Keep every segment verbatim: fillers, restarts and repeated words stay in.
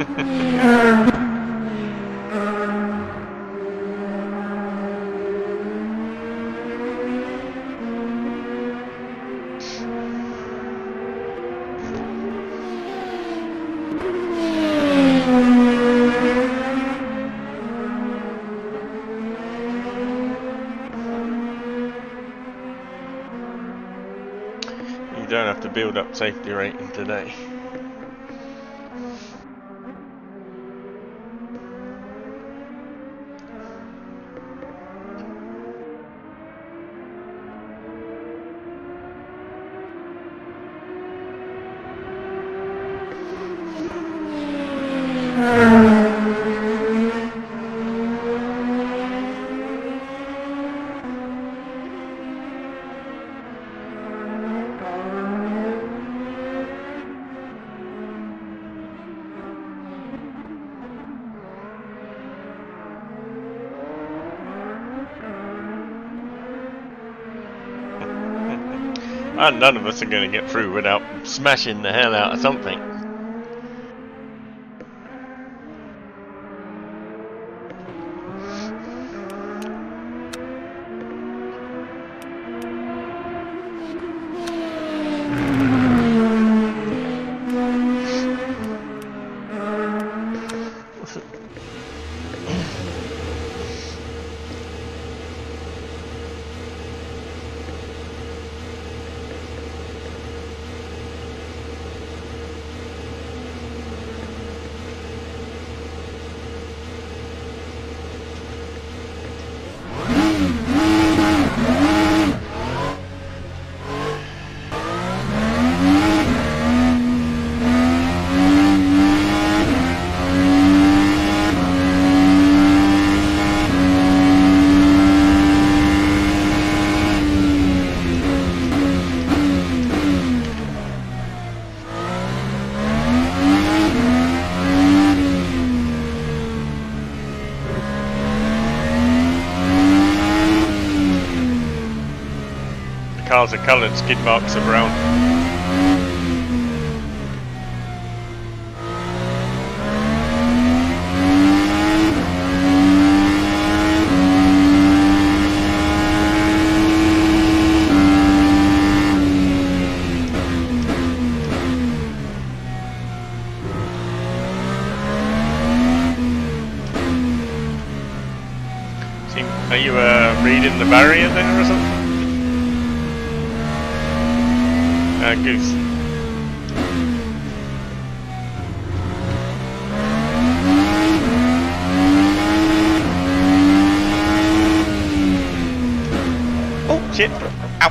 You don't have to build up safety rating today. And none of us are going to get through without smashing the hell out of something. Cars are coloured, skid marks are brown. See, are you uh, reading the barrier there or something? Uh, Goose. Oh shit! Ow!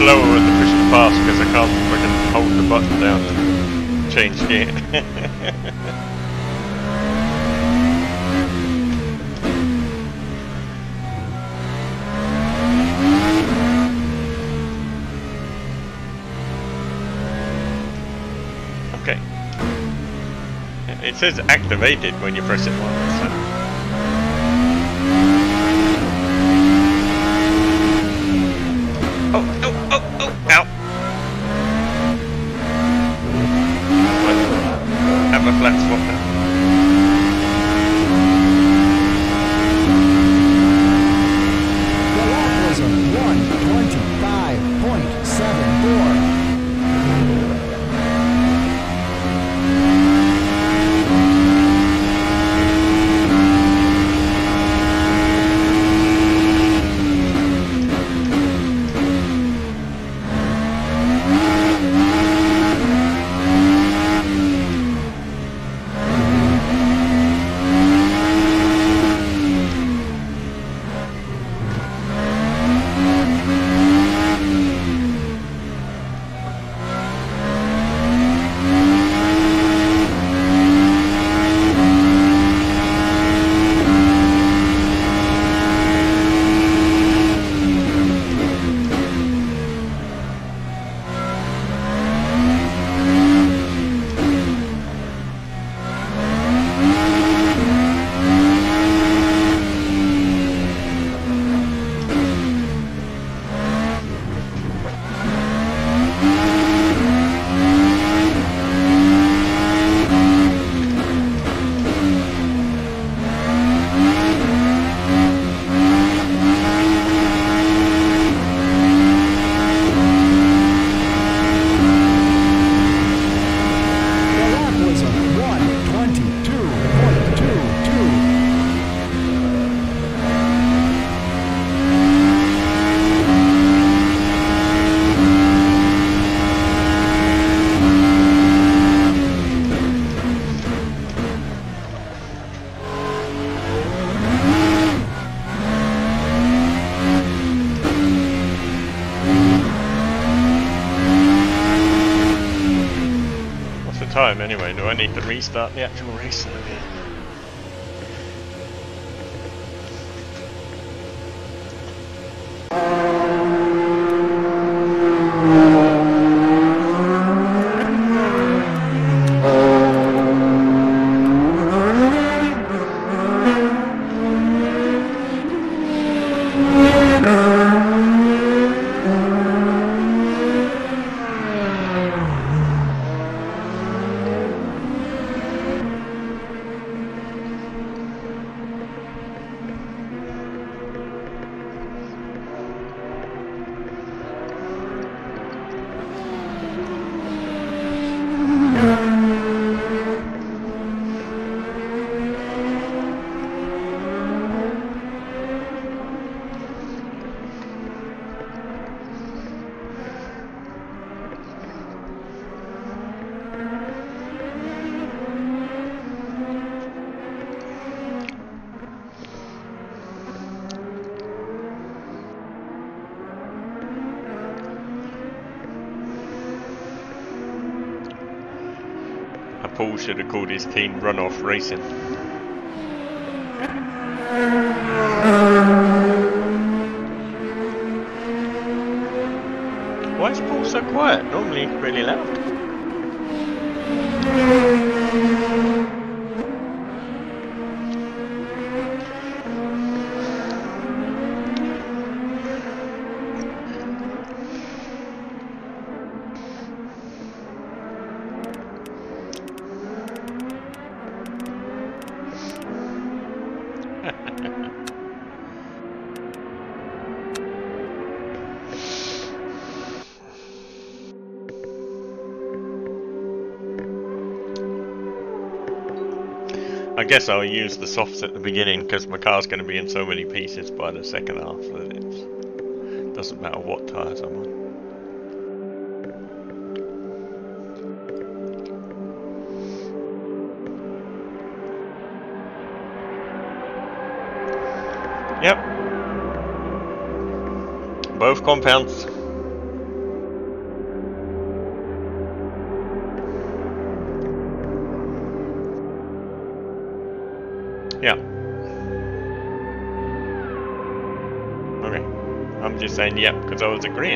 slower at the push to pass because I can't fucking hold the button down to change gear. Okay. It says activated when you press it once. So. Oh, oh, oh, oh, ow! Have a flat swap now. The lap was a one twenty-five point seven four. Time anyway, do I need to restart the actual race? Paul should have called his team Runoff Racing. Why is Paul so quiet? Normally really loud. I guess I'll use the softs at the beginning because my car's going to be in so many pieces by the second half that it doesn't matter what tyres I'm on. Yep. Both compounds. Yeah. Okay. I'm just saying yep because I was agreeing.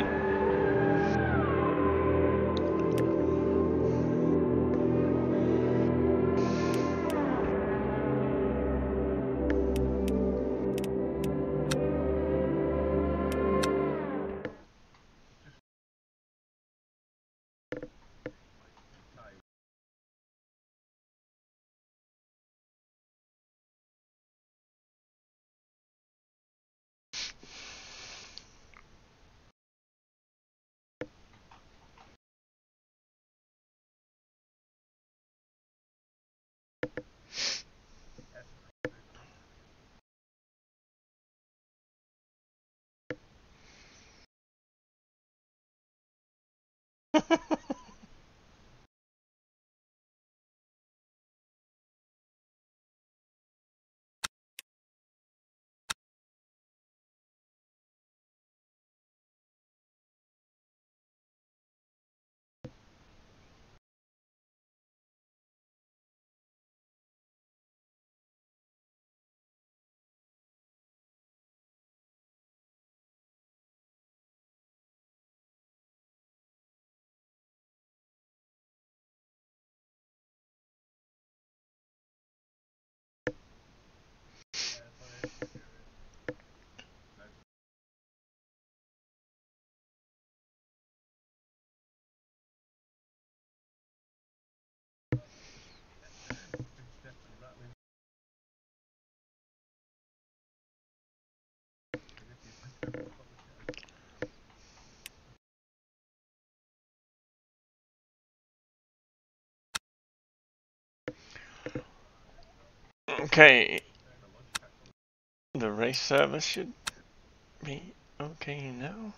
Okay. The race service should be okay now.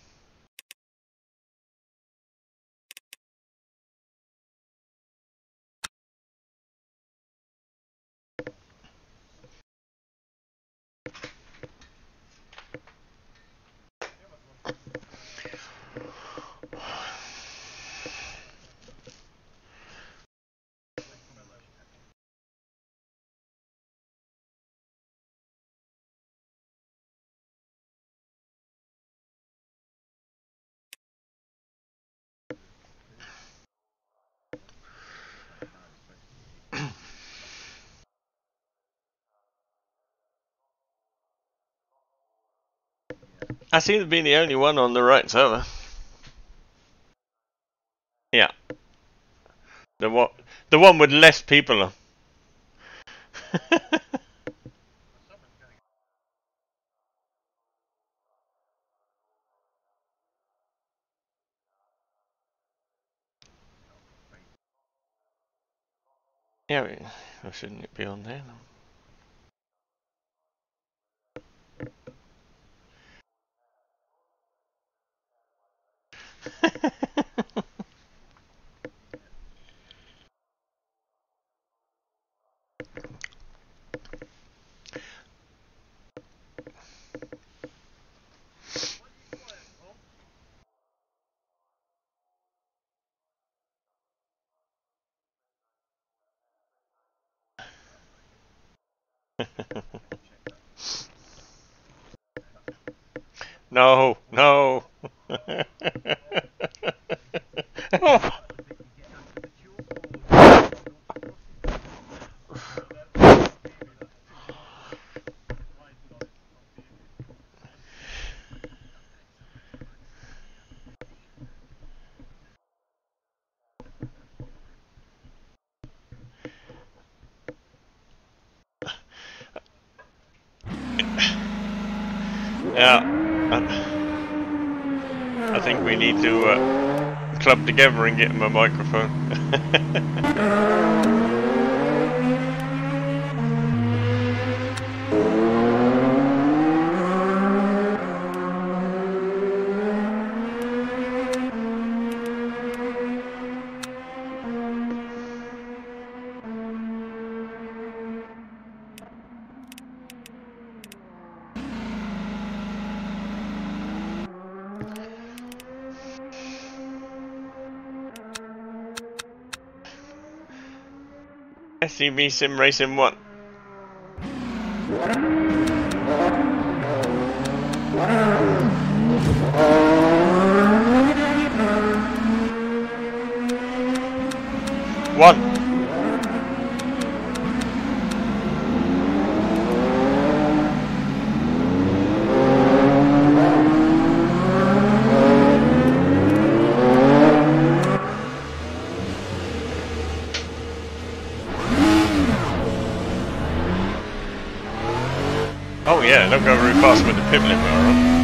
I seem to be the only one on the right server. Yeah. The one, the one with less people on. Yeah, well, shouldn't it be on there? No, no. Yeah. I think we need to uh, club together and get him a microphone. S C V Sim Racing one. Yeah, don't go very fast with the pit limit on.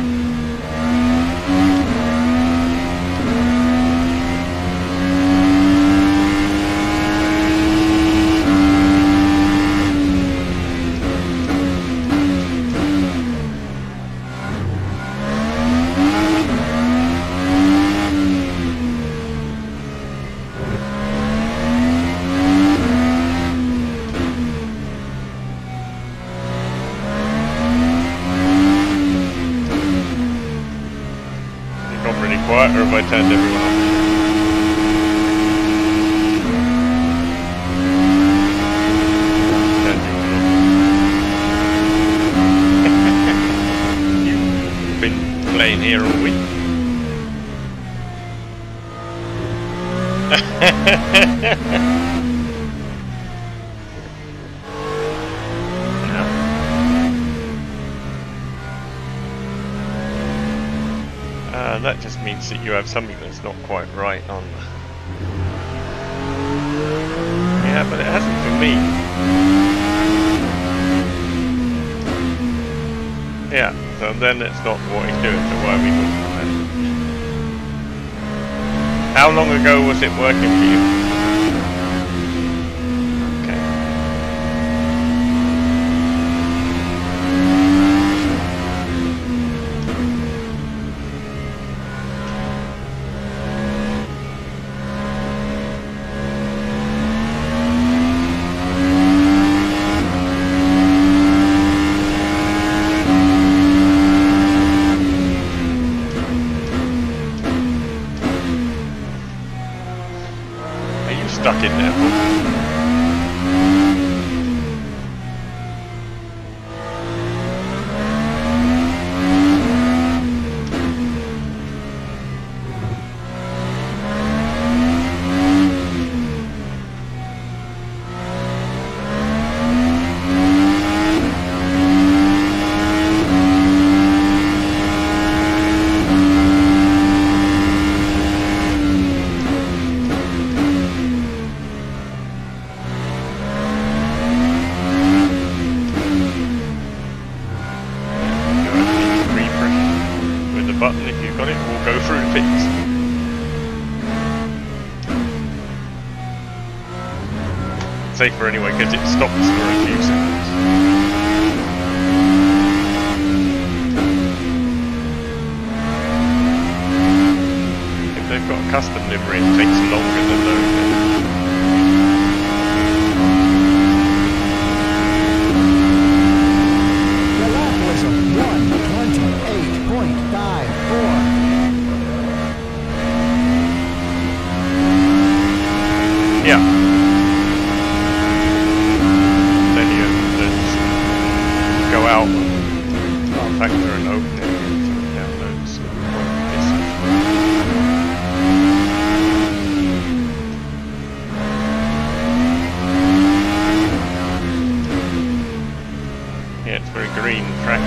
Quiet, or have I turned everyone off? Turned you off. You've been playing here all week. Uh, that just means that you have something that's not quite right on. Yeah, but it hasn't for me. Yeah, so then it's not what he's doing, so why are we talking about it? How long ago was it working for you? Okay. Stuck in there. Button, if you've got it, will go through the pits. Safer anyway, because it stops for a few seconds. If they've got a custom livery, it takes longer than those. Yeah. Then you just go out and factor and open it and downloads. Yeah, it's very green track.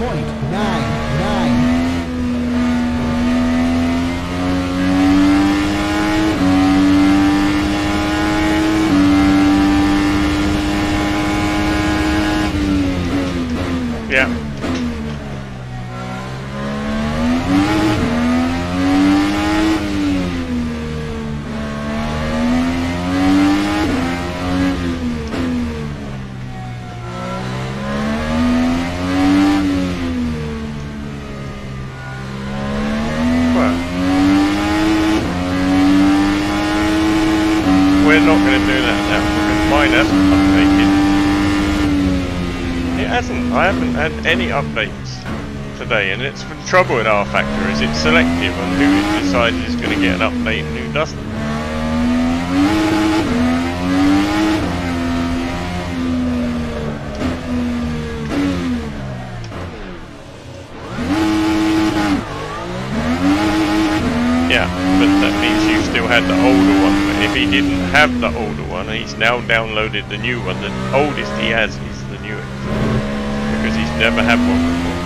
point nine nine. Yeah. We're not going to do that now because mine hasn't updated. It hasn't. I haven't had any updates today, and it's the trouble with R Factor is it's selective on who it decides is going to get an update and who doesn't. Yeah, but that means you still had the older one. But if he didn't have the older one, he's now downloaded the new one. The oldest he has is the newest. Because he's never had one before.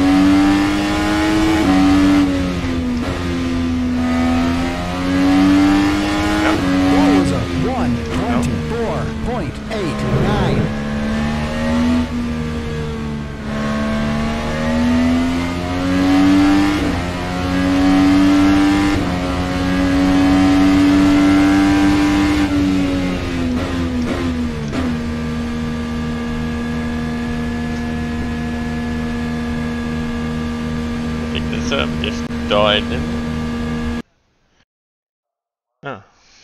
Yeah. Forza one twenty-four point eight nine. Um, just died, didn't it? Oh.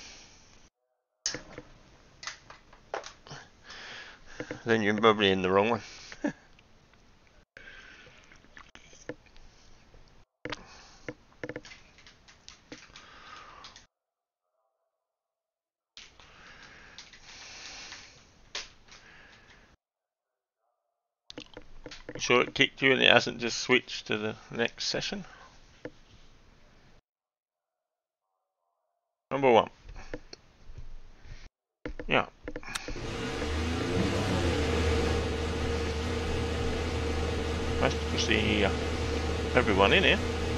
Then you're probably in the wrong one. You sure it kicked you and it hasn't just switched to the next session? Number one. Yeah. Nice to see uh, everyone in here.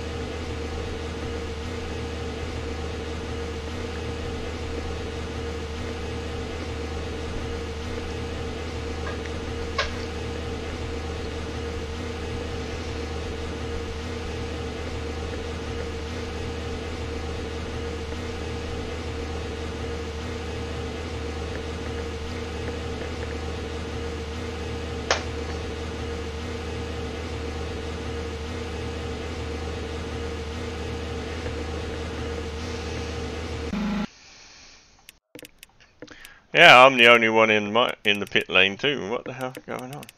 Yeah, I'm the only one in my in the pit lane too. What the hell's going on?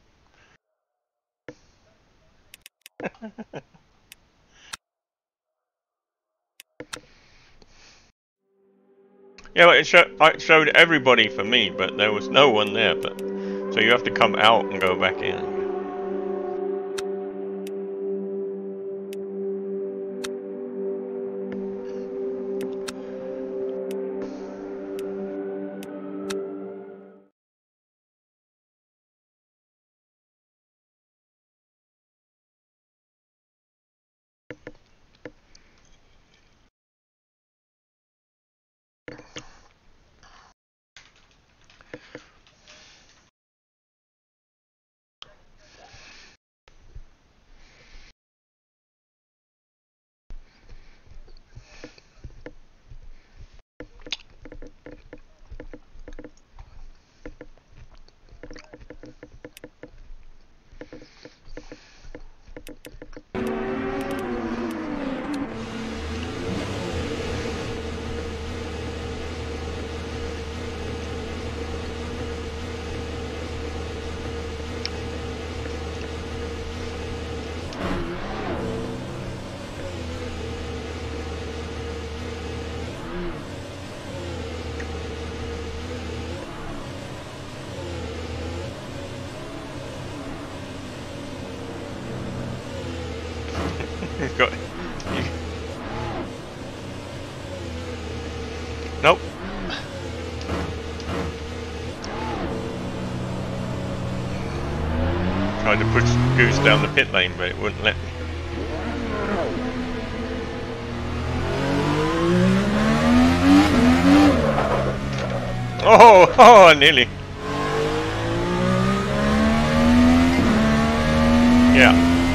Yeah, well, it, show, it showed everybody for me, but there was no one there. But so you have to come out and go back in. Got it. Nope. Tried to push goose down the pit lane, but it wouldn't let me. Oh, oh, nearly. Yeah.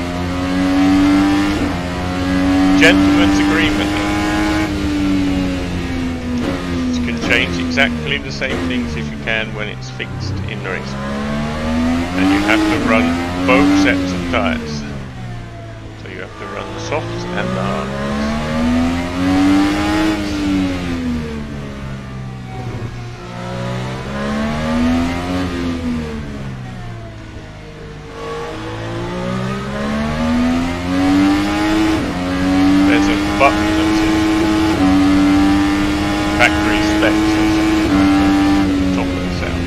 Gentleman's agreement. You can change exactly the same things if you can when it's fixed in the race. And you have to run both sets of tyres. So you have to run the softs and the hards. Button that's in factory specs or something, top of the cell.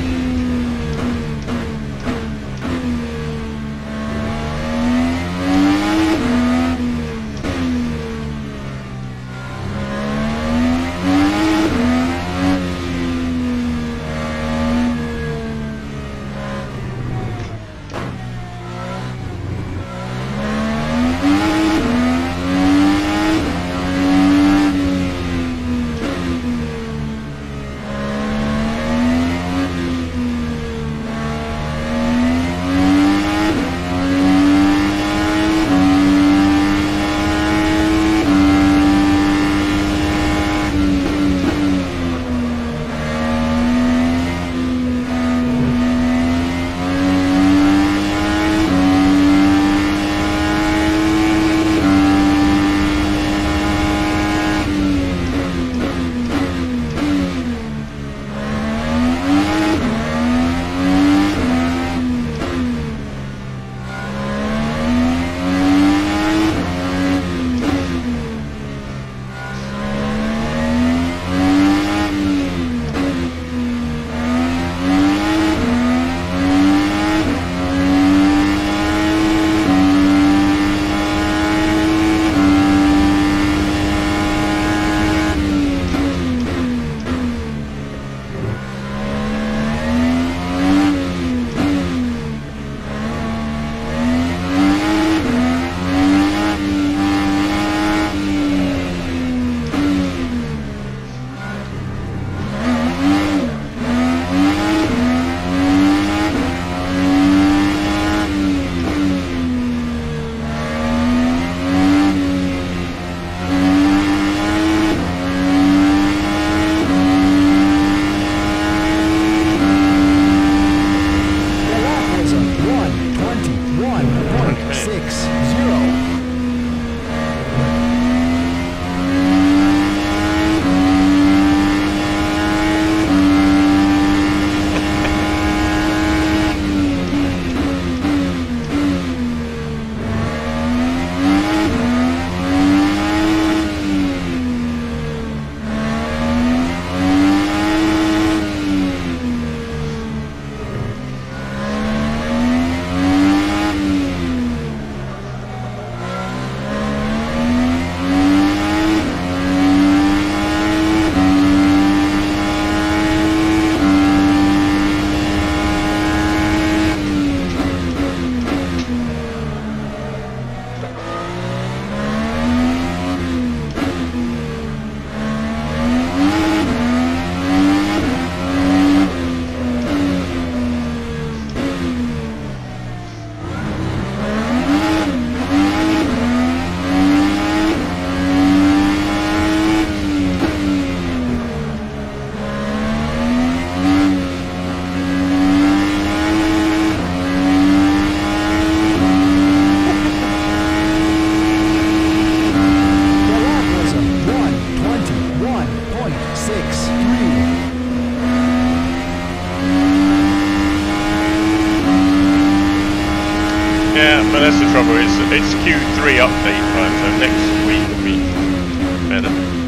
but that's the trouble, it's, it's Q three update time, so next week will be better.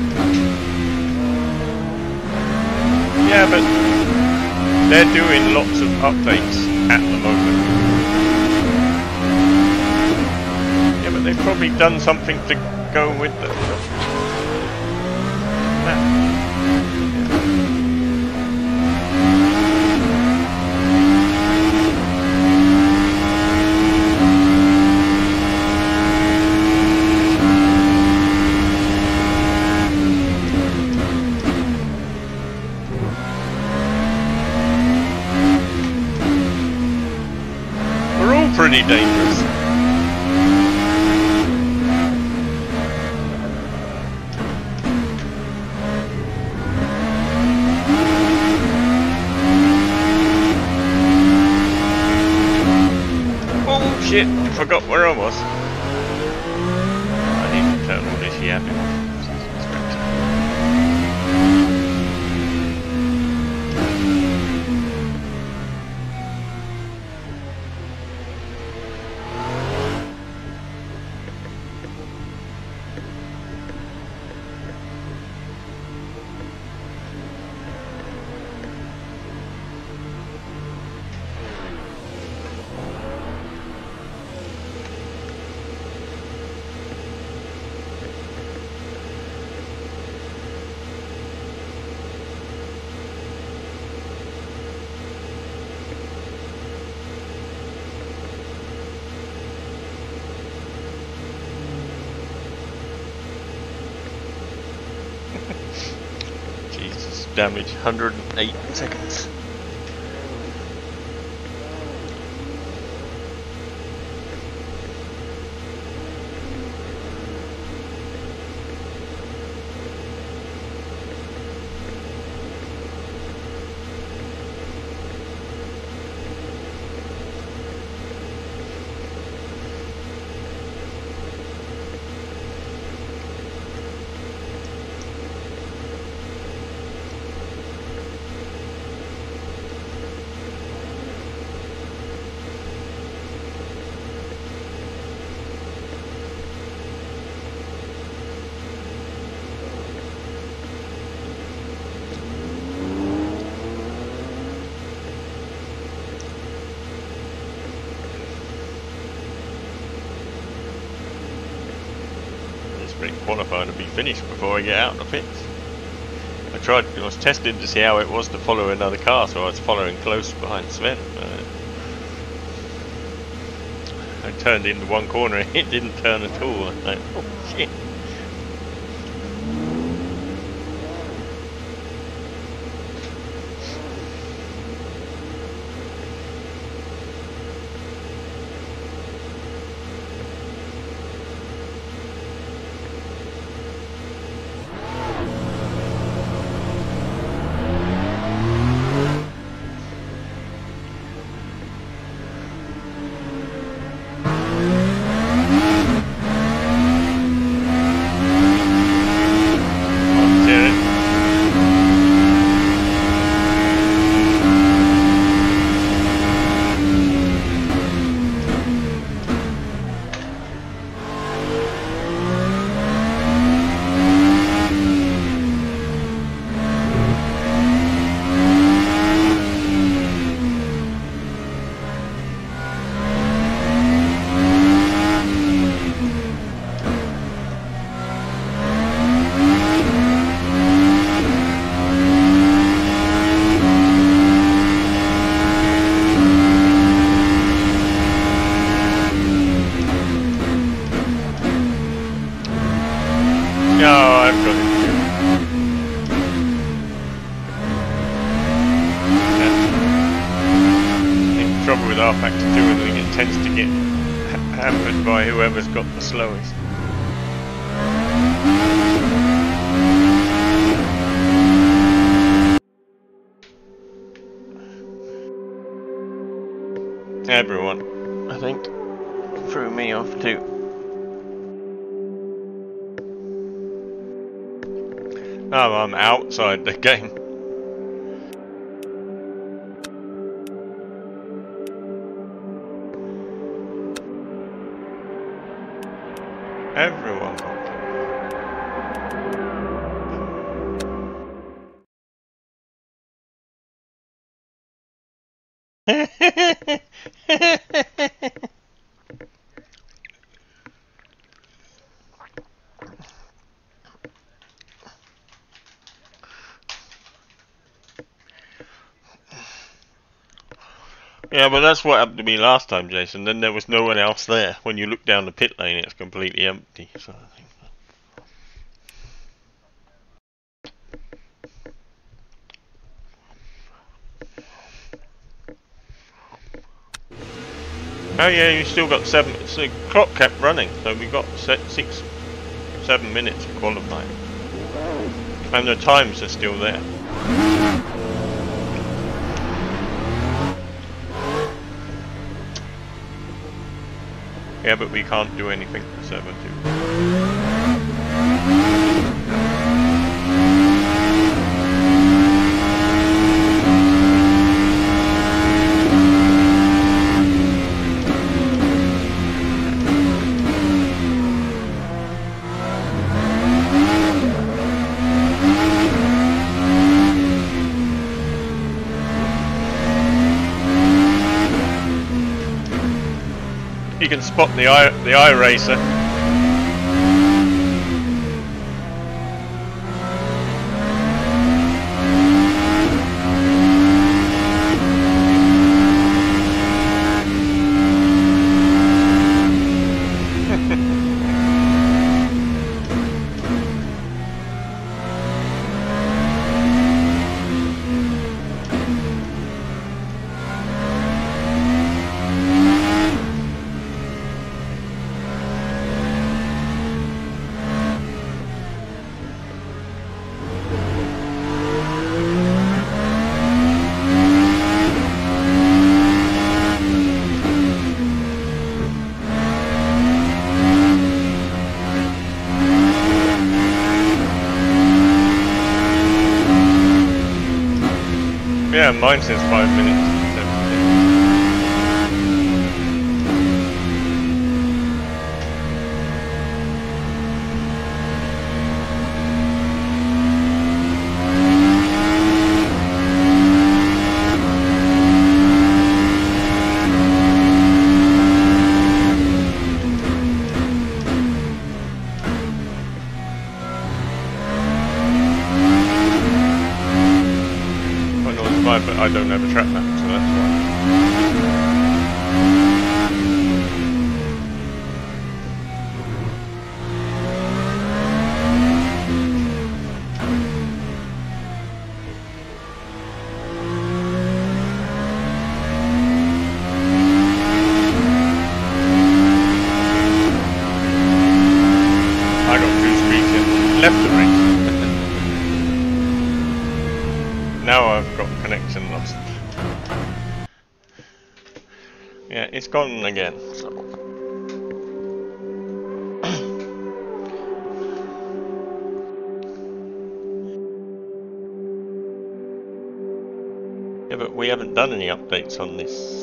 Yeah, but they're doing lots of updates at the moment. Yeah, but they've probably done something to go with them. Nah. dangerous. Oh shit, I forgot where I was. I need to turn all this yapping off. Jesus, damage one hundred eight seconds. Qualifying to be finished before I get out of the pits. I tried, I was testing to see how it was to follow another car, so I was following close behind Sven. Uh, I turned into one corner and it didn't turn at all. I was like, oh shit. Whoever's got the slowest. Everyone, I think, threw me off too. Oh, I'm outside the game. Everyone got Yeah, but that's what happened to me last time, Jason. Then there was no one else there. When you look down the pit lane, it's completely empty. So I think. Oh yeah, you still got seven. So the clock kept running, so we got set six, seven minutes of qualifying, and the times are still there. Yeah, but we can't do anything for server two. You can spot the eye, the iRacer. Yeah, mine says five minutes and seventeen. But I don't have a track map, so that's why. I got two streets in left and right. Now I've got connection lost. Yeah, it's gone again. So. Yeah, but we haven't done any updates on this.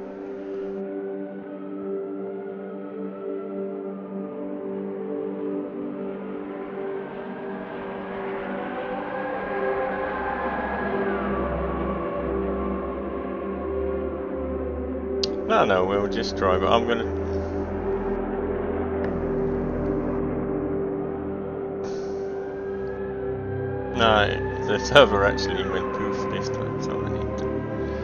No, no, we'll just drive it. I'm gonna... No, the server actually went poof this time, so I need to...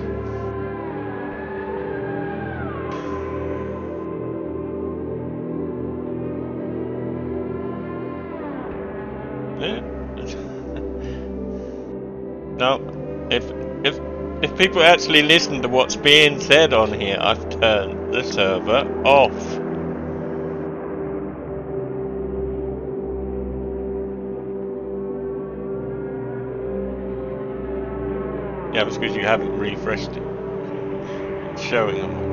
Yeah. No, if... if... If people actually listen to what's being said on here, I've turned the server off. Yeah, it's because you haven't refreshed it. It's showing them.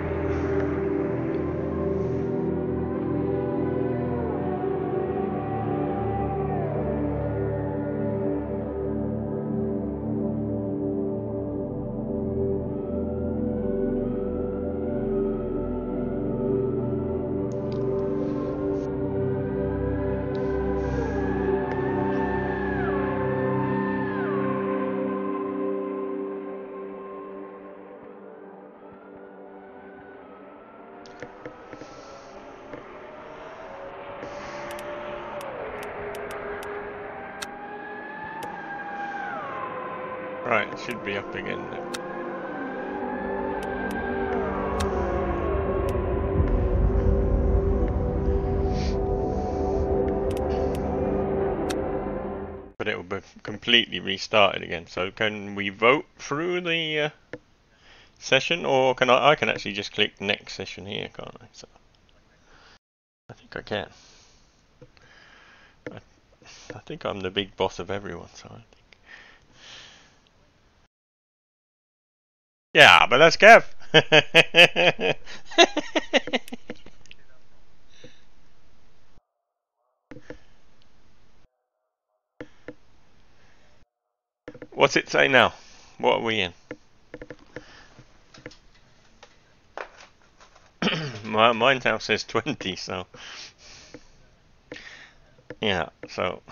Right, it should be up again now. But it will be completely restarted again. So can we vote through the uh, session, or can I? I can actually just click next session here, can't I? So I think I can. I, I think I'm the big boss of everyone, so I think. Yeah, but that's Kev. What's it say now? What are we in? My, mine now says twenty, so yeah, so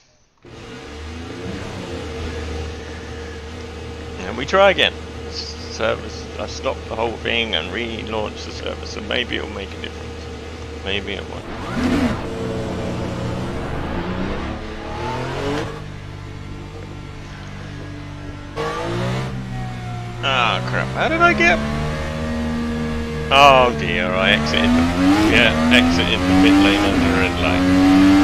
and we try again. Service, I stopped the whole thing and relaunched the service, so maybe it'll make a difference. Maybe it won't. Ah, crap. How did I get? Oh dear, I exited the, yeah, exited the pit lane under the red light.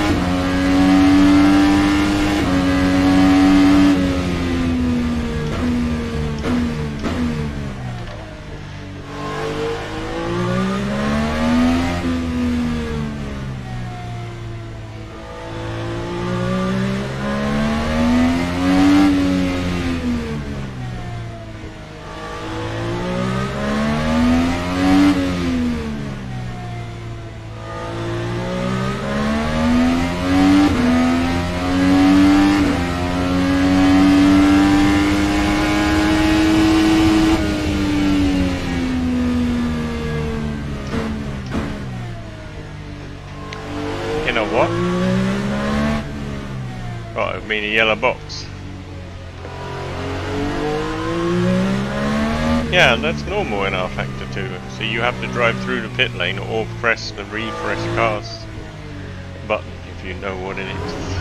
Yellow box. Yeah, that's normal in R Factor two. So you have to drive through the pit lane or press the refresh cars button if you know what it is.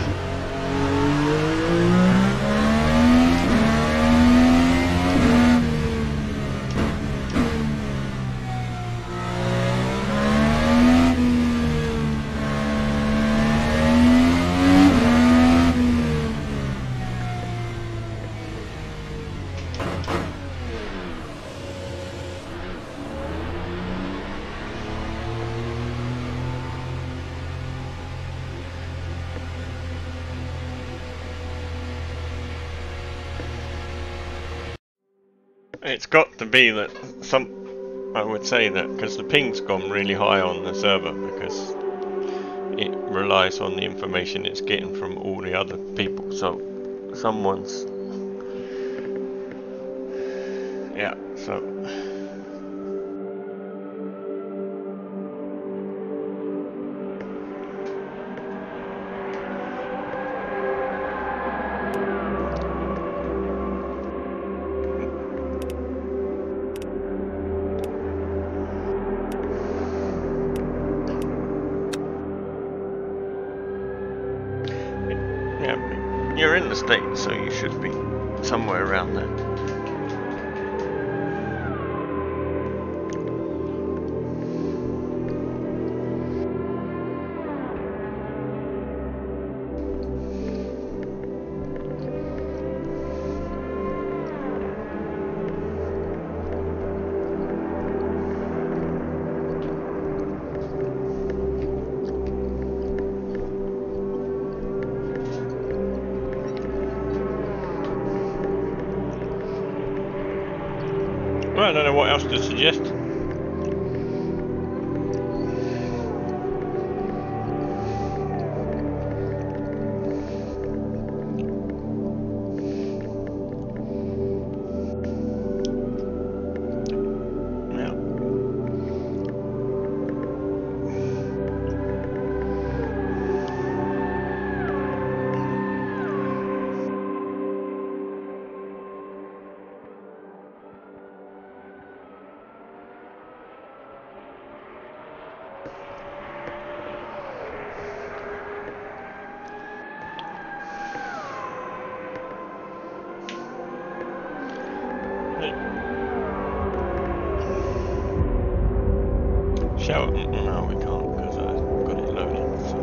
It's got to be that some, I would say that, because the ping's gone really high on the server because it relies on the information it's getting from all the other people, so someone's, yeah, so. You're in the States, so you should be somewhere around there. Well, I don't know what else to suggest. Shall we? No, we can't because I've got it loaded. So.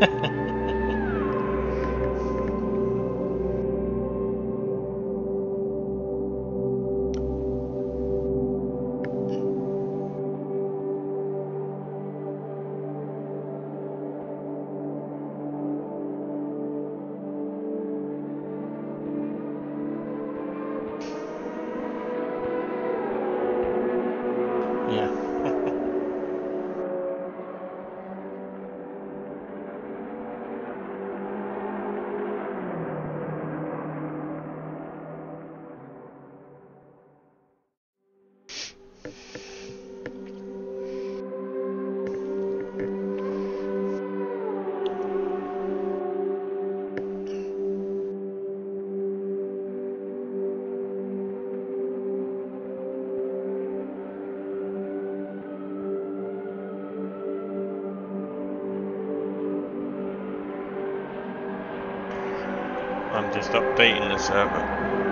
I'm just updating the server.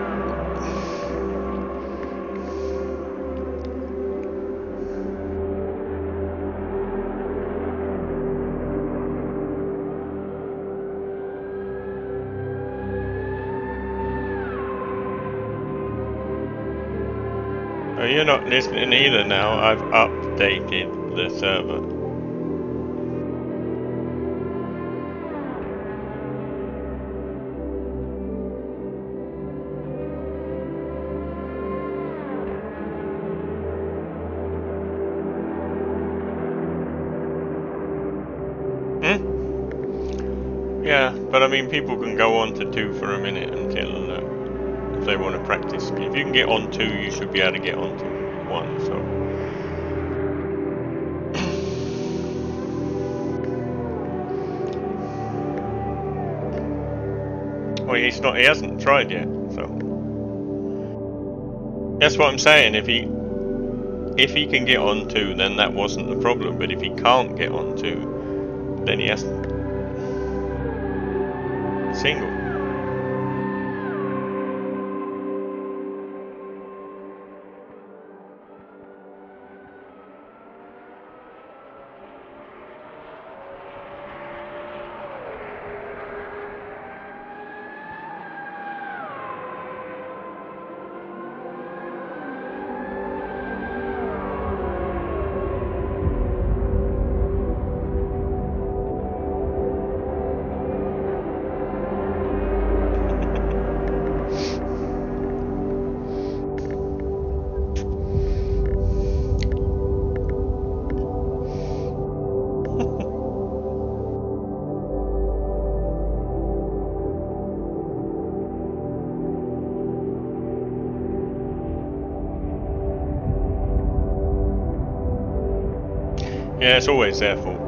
Oh, you're not listening either now. I've updated the server. Yeah, but I mean, people can go on to two for a minute until uh, if they want to practice. If you can get on two, you should be able to get on to one. So. Well, he's not. He hasn't tried yet. So. That's what I'm saying. If he if he can get on two, then that wasn't the problem. But if he can't get on two, then he has to. Single. Yeah, it's always their fault.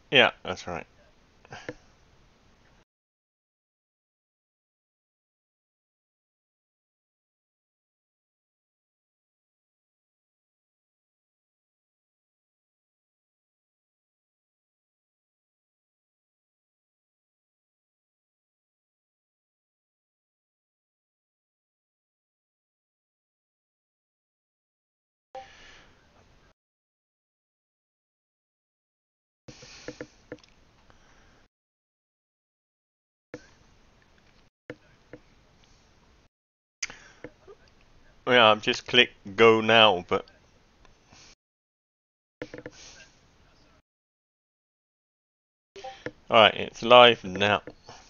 Yeah, that's right. Yeah, I've just clicked go now, but alright, it's live now.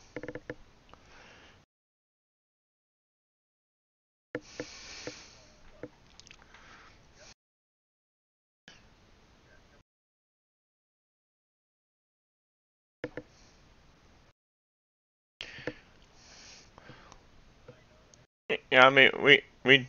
Yeah, I mean, we we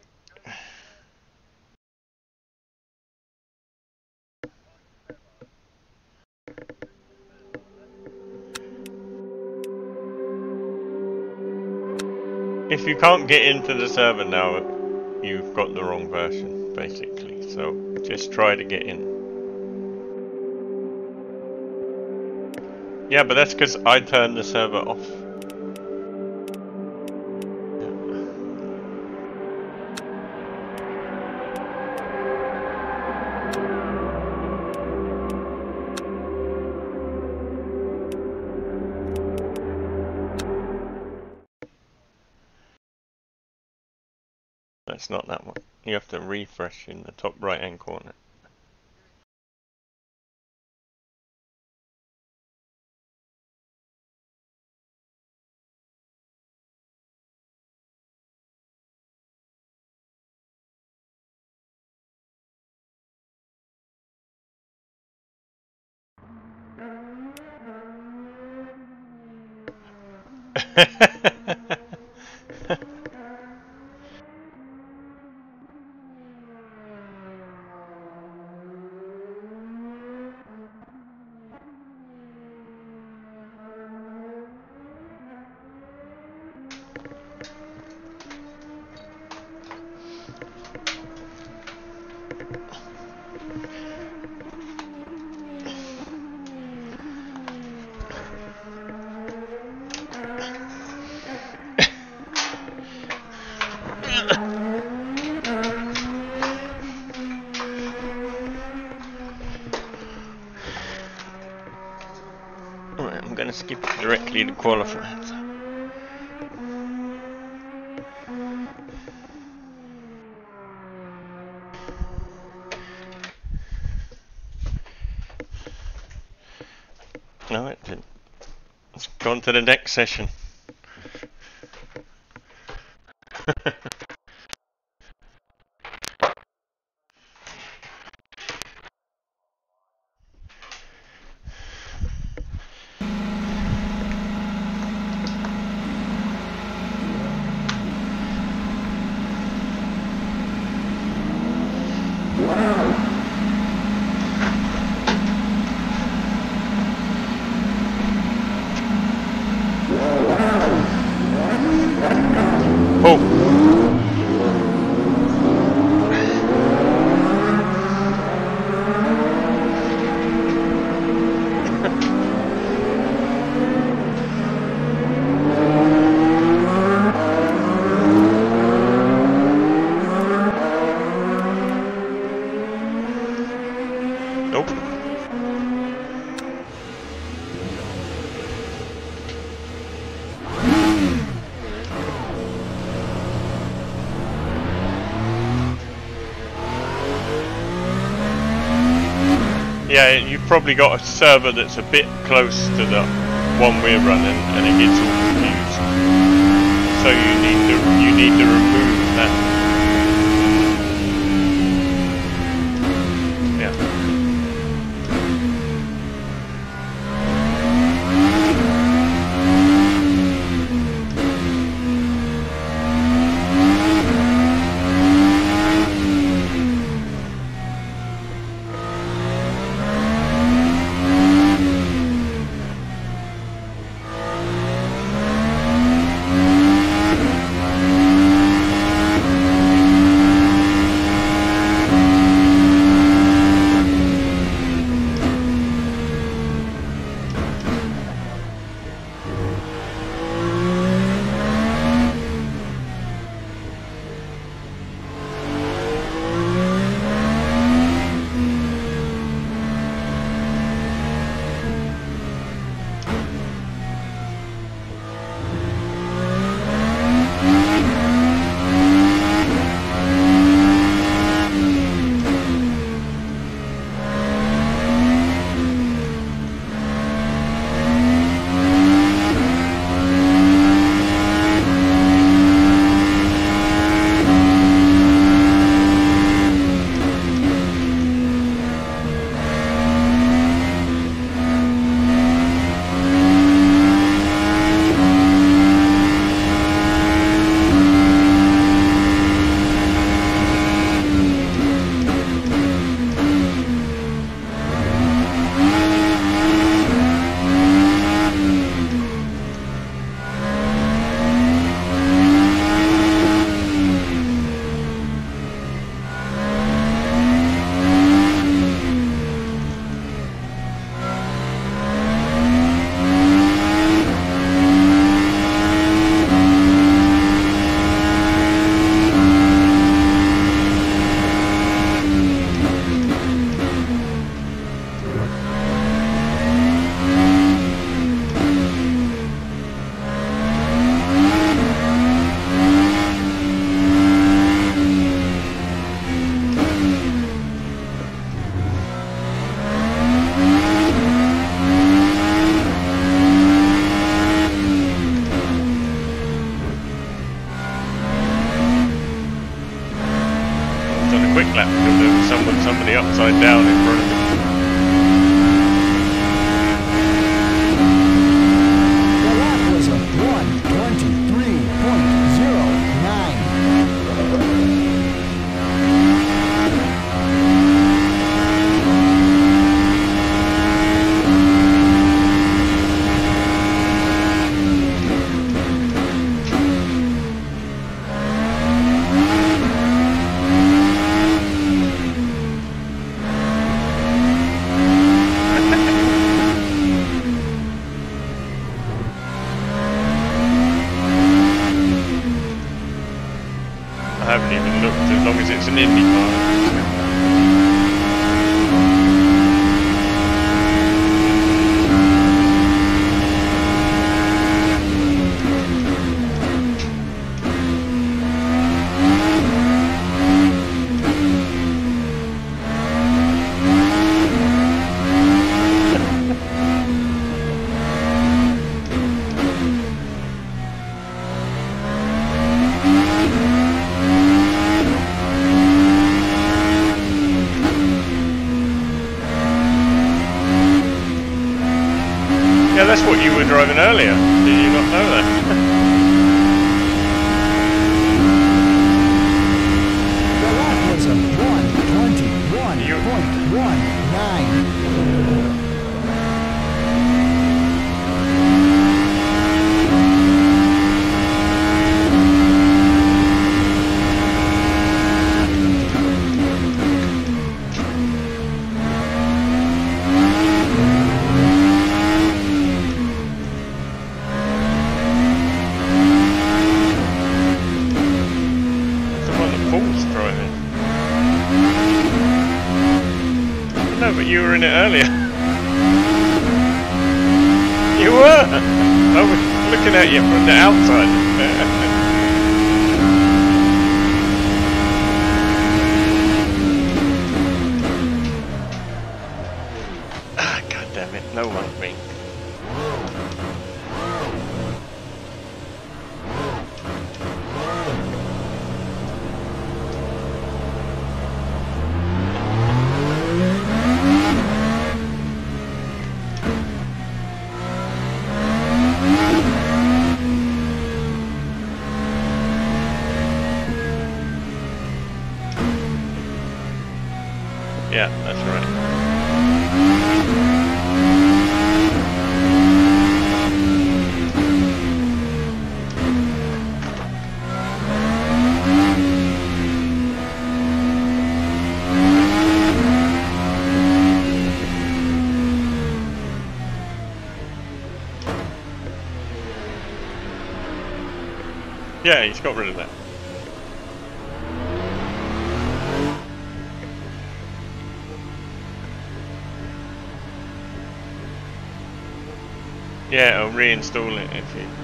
if you can't get into the server now, you've got the wrong version, basically. So just try to get in. Yeah, but that's because I turned the server off. That's not that one. You have to refresh in the top right hand corner. Alright, I'm gonna skip directly to qualifiers. Alright then. Let's go on to the next session. Yeah, you've probably got a server that's a bit close to the one we're running, and it gets all confused. So you need to you need to remove that. upside down in front of him. The lap was a one twenty-three point zero nine. I haven't even looked, as long as it's an Indy car. Yeah, that's what you were driving earlier. Did you not know that? The lap was a one twenty-one point one nine. No, but you were in it earlier. You were! I was looking at you from the outside. Ah, God damn it, no one's me. Yeah, that's right. Yeah, he's got rid of that. Yeah, I'll reinstall it if you...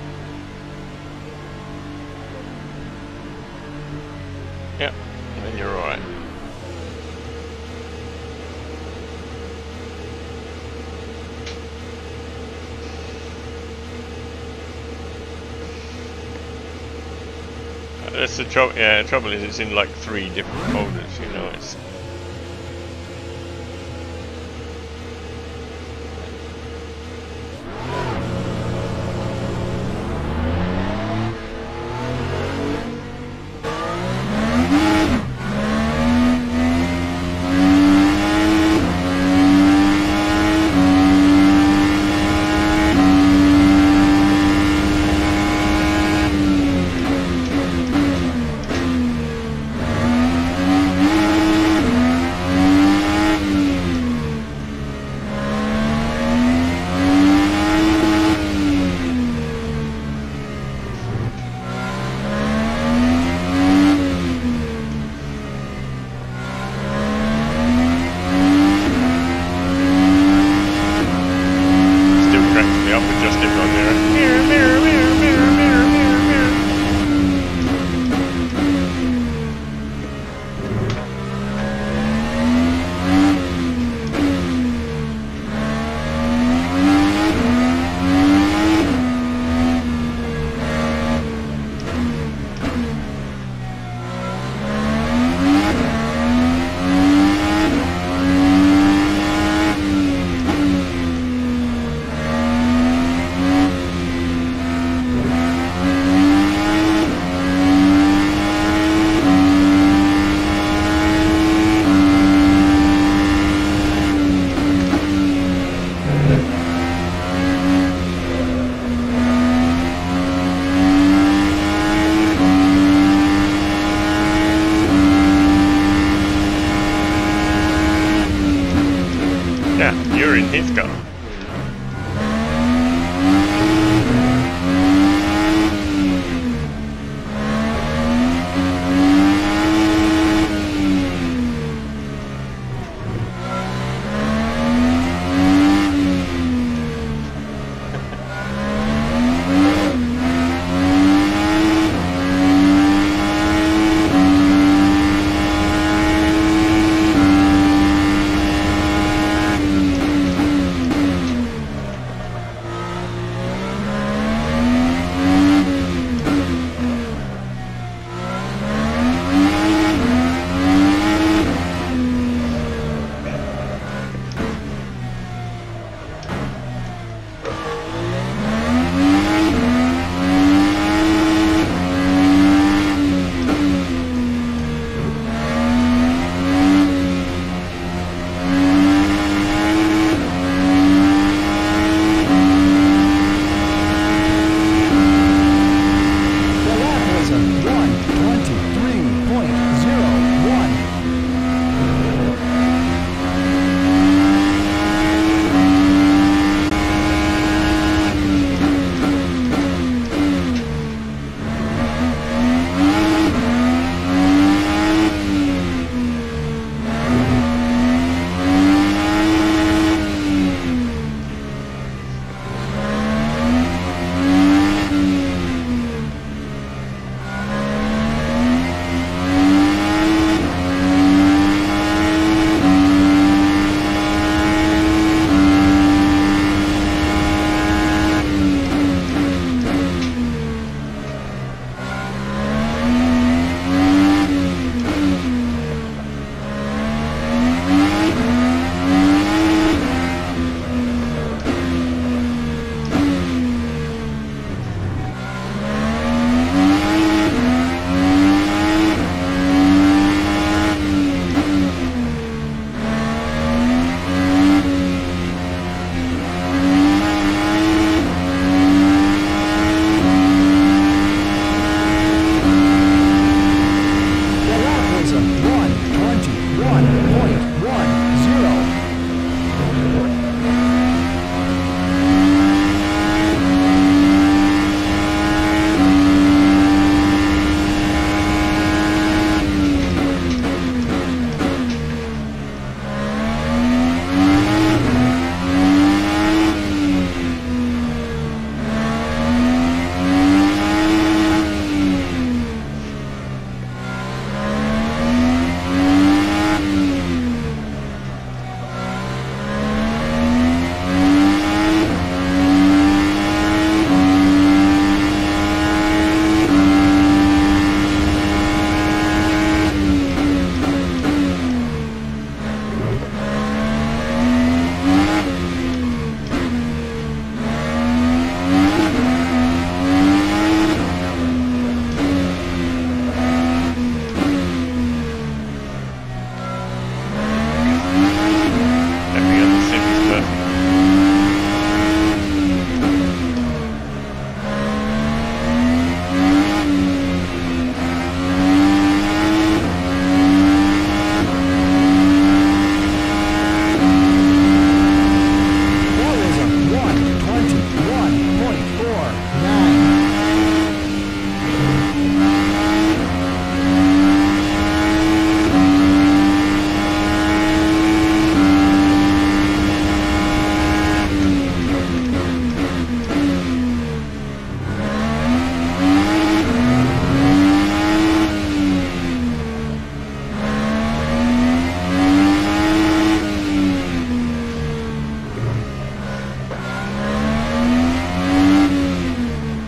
Yep, then you're alright. That's the trouble. Yeah, the trouble is it's in like three different folders. You know, it's.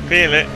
Feel it.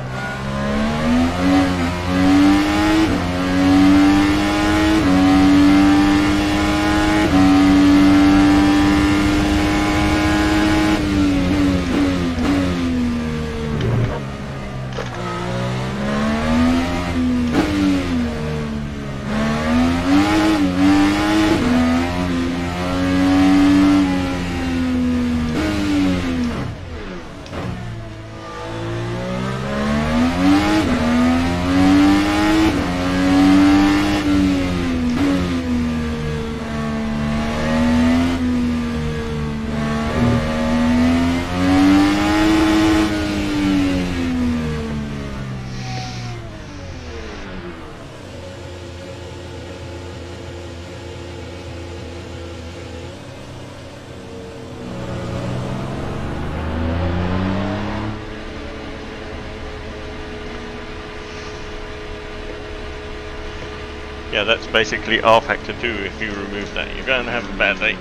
Yeah, that's basically R factor two if you remove that. You're going to have a bad day.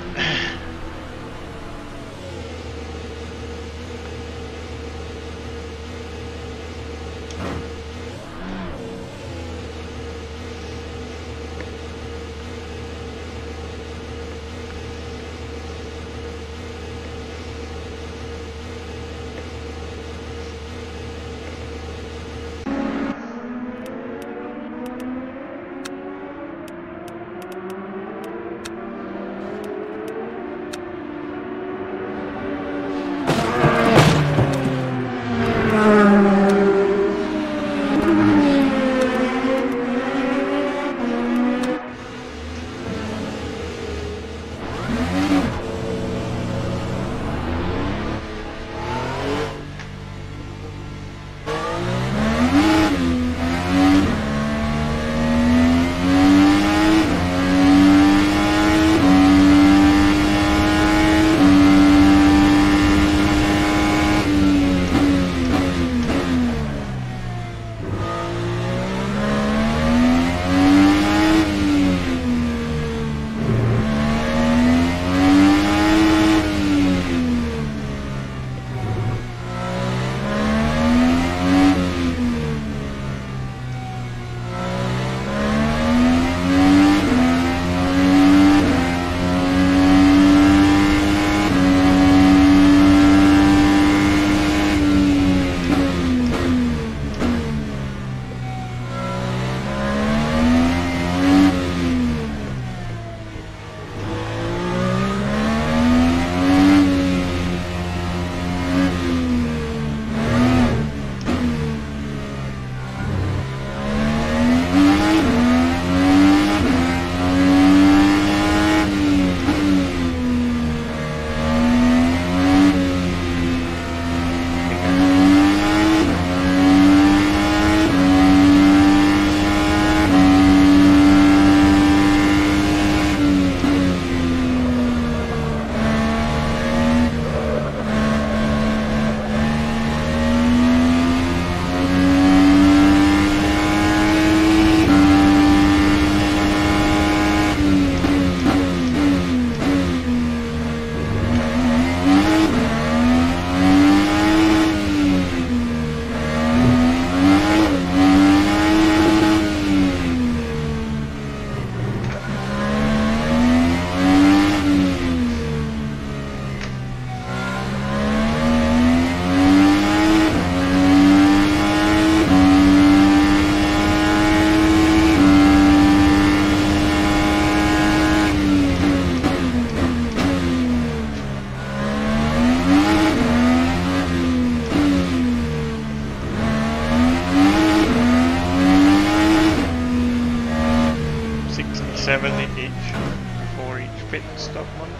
seven each for each pit stop one.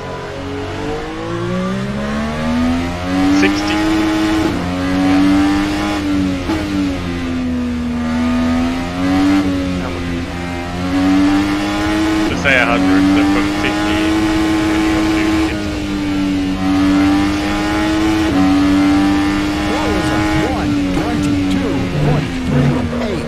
sixty. How much? To say a hundred, then put fifty in. That was a one twenty-two point three eight.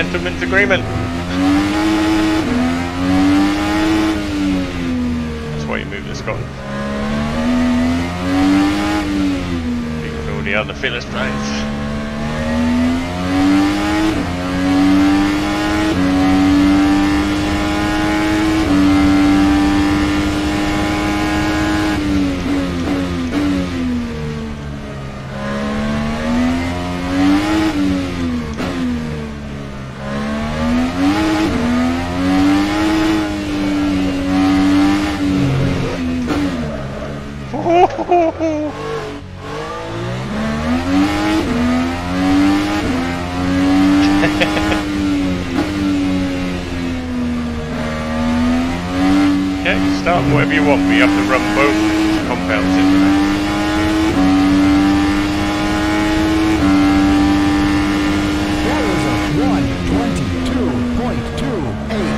gentleman's agreement. That's why you move to Scotland. With all the other Philistines. Yeah, you start whatever you want, but you have to run both compounds into that. That was a one twenty-two point two eight.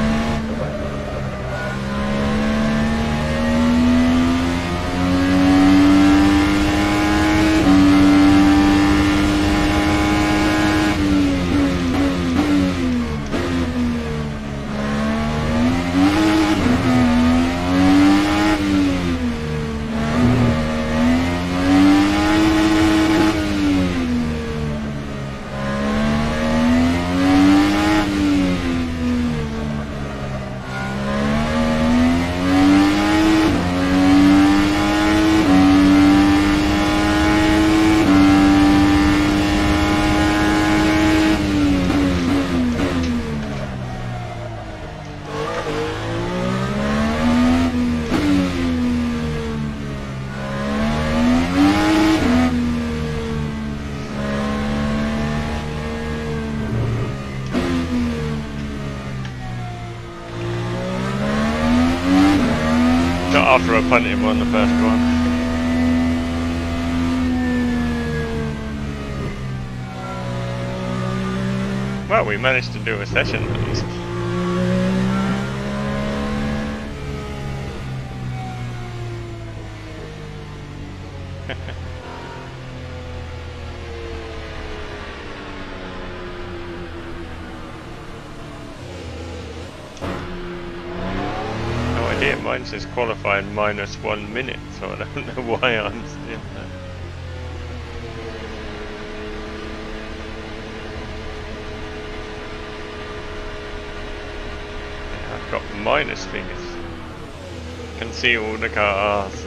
After I punted him on the first one. Well, we managed to do a session at least. Mine says qualified minus one minute, so I don't know why I'm still there. Yeah, I've got minus figures. Can see all the cars.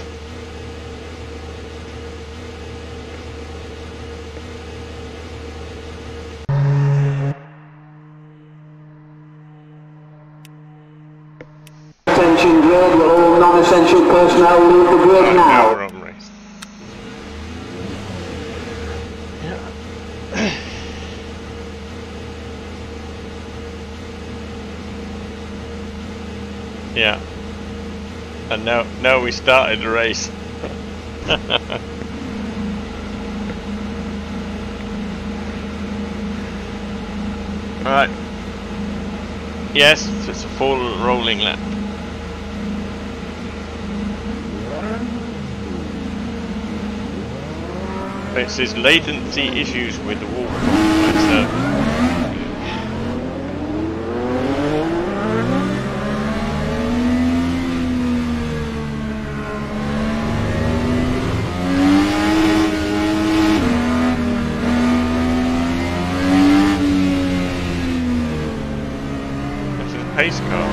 Attention grid, will all non-essential personnel leave the grid now. Yeah. And now, now we started the race. Right. Yes, it's a full rolling lap. It says latency issues with the wall. So this is a pace car.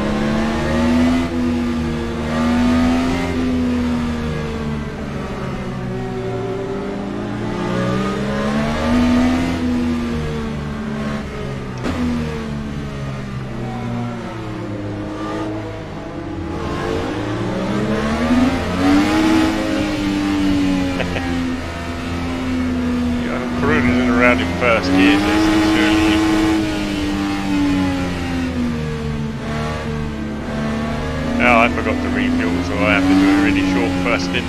First year, surely. Oh, I forgot to refuel, so I have to do a really short first stint.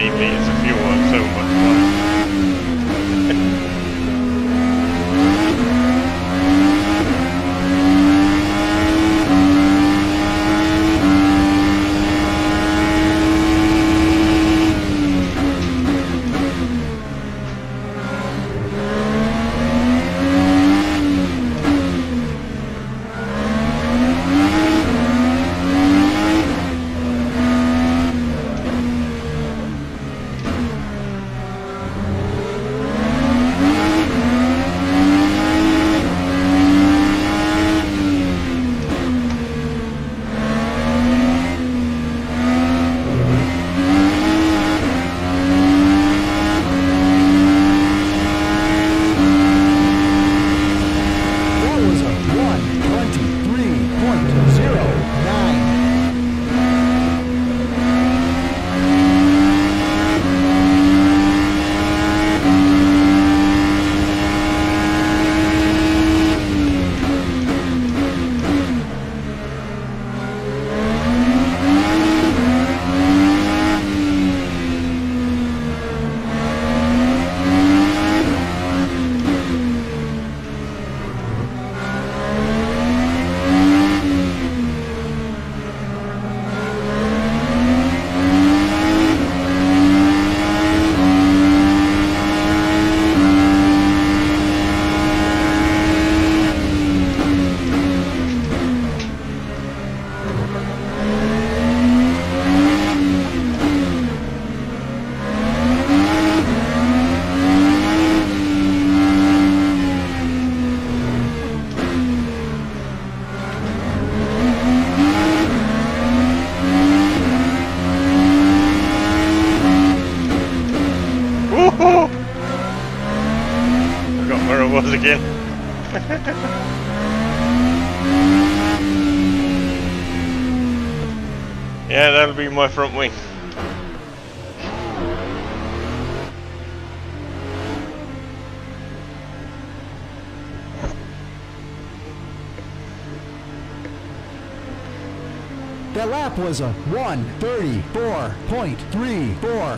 fifteen litres of fuel on so much fun. Was again. Yeah, that'll be my front wing. That lap was a one thirty-four point three four.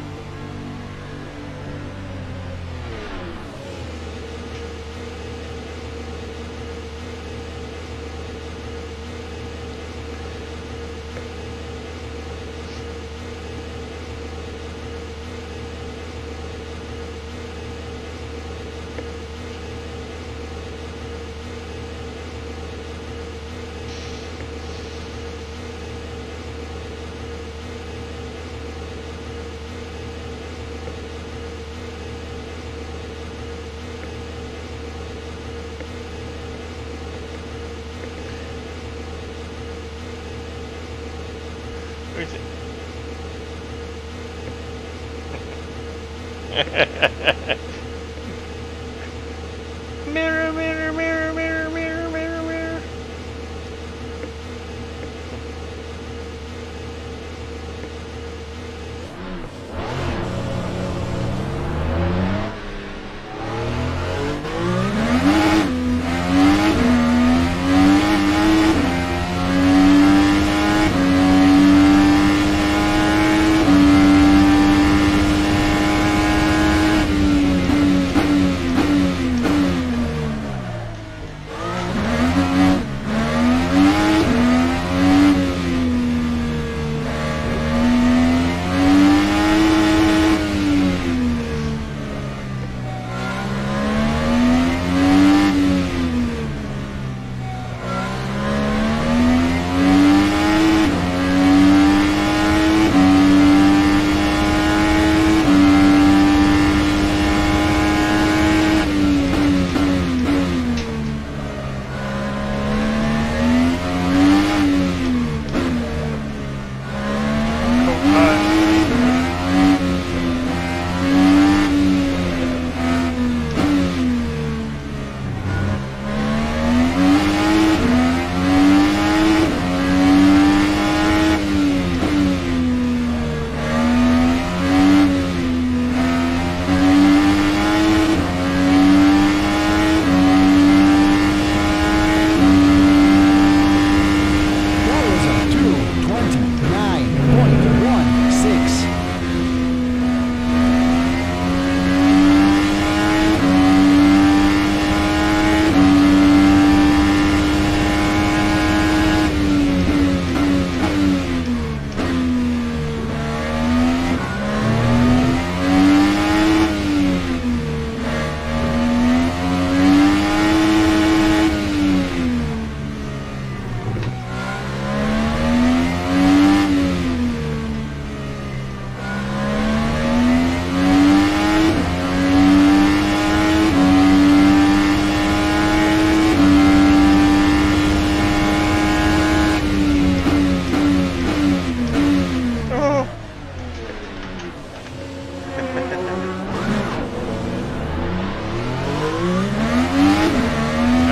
Mirror, mirror, mirror, mirror, mirror, mirror, mirror.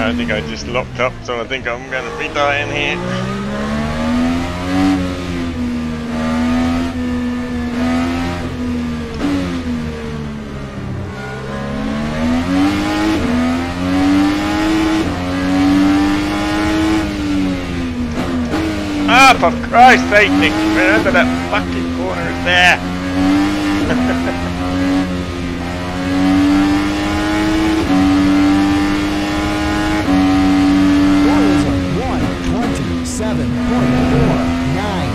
I think I just locked up, so I think I'm gonna be dying here. Ah, for Christ's sake, Nick, remember that fucking corner is there. Seven point four nine.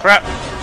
crap!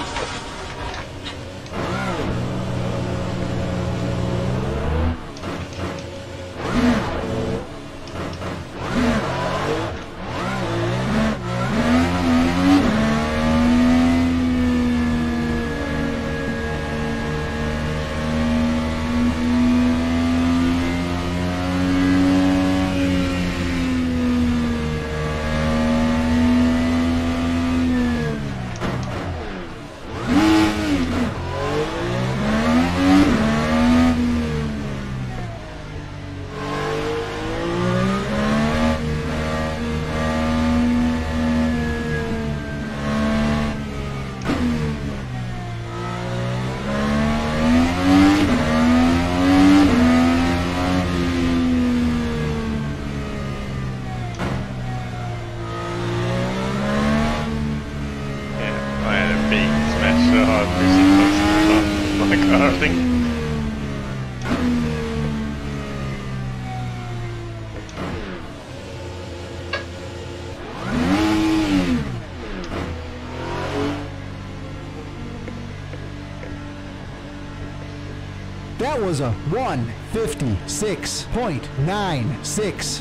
That was a one fifty-six point nine six.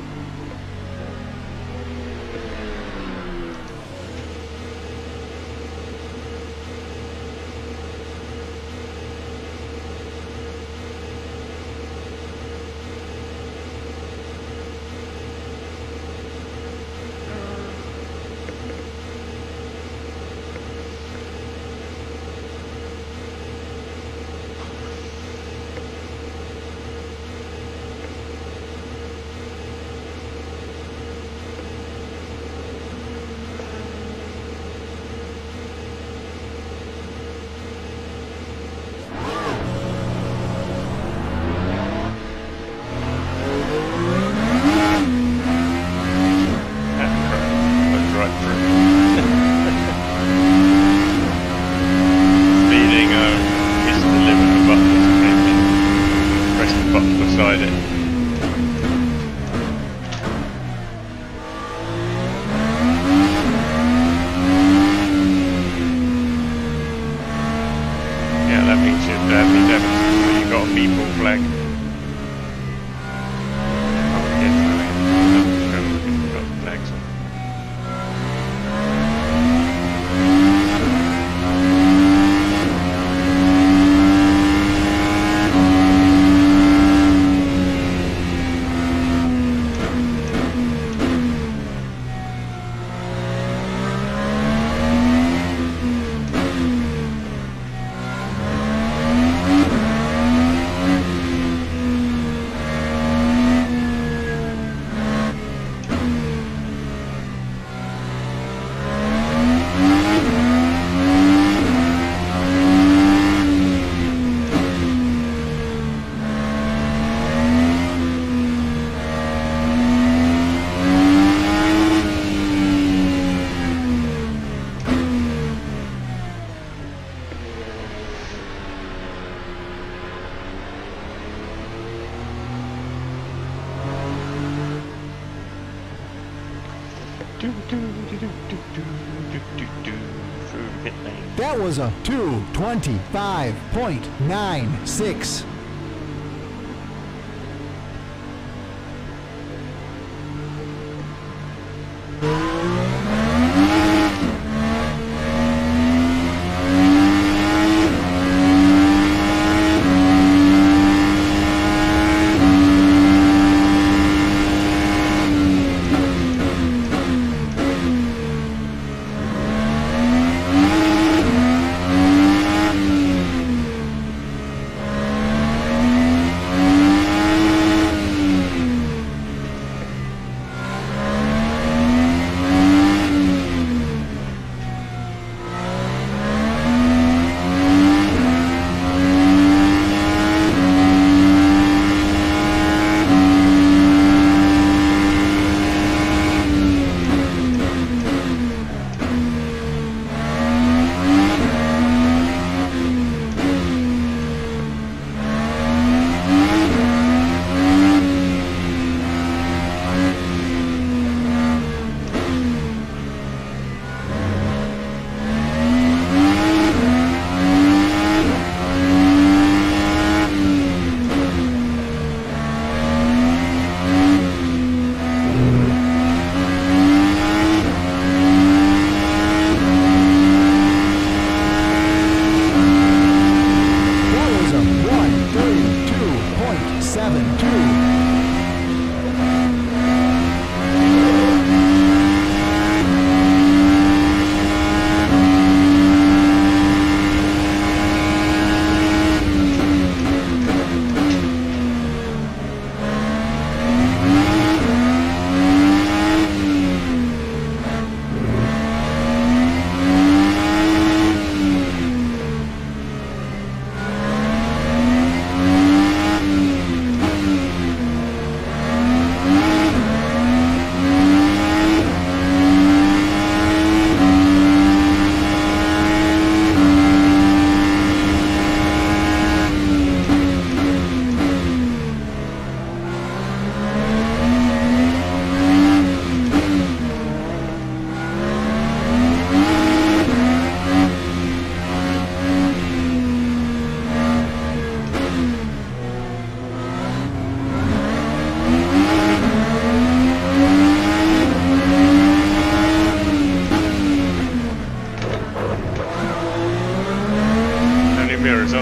That was a two twenty-five point nine six.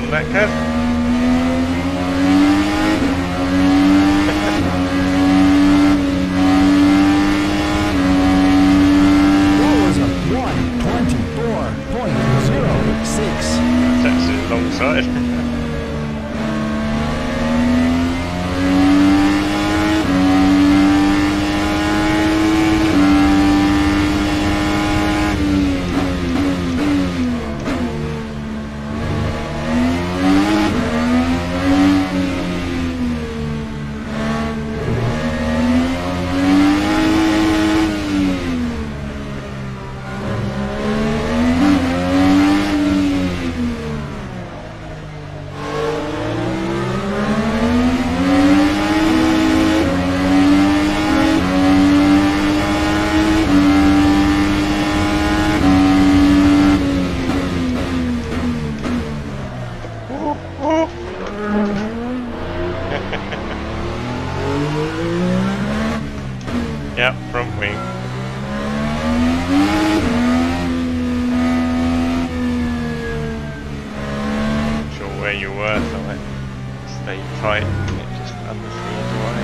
on that, Kev. That was a one twenty-four point zero six. That's it alongside. Yeah, front wing. Not sure where you were, so I stayed tight. It just under three wide.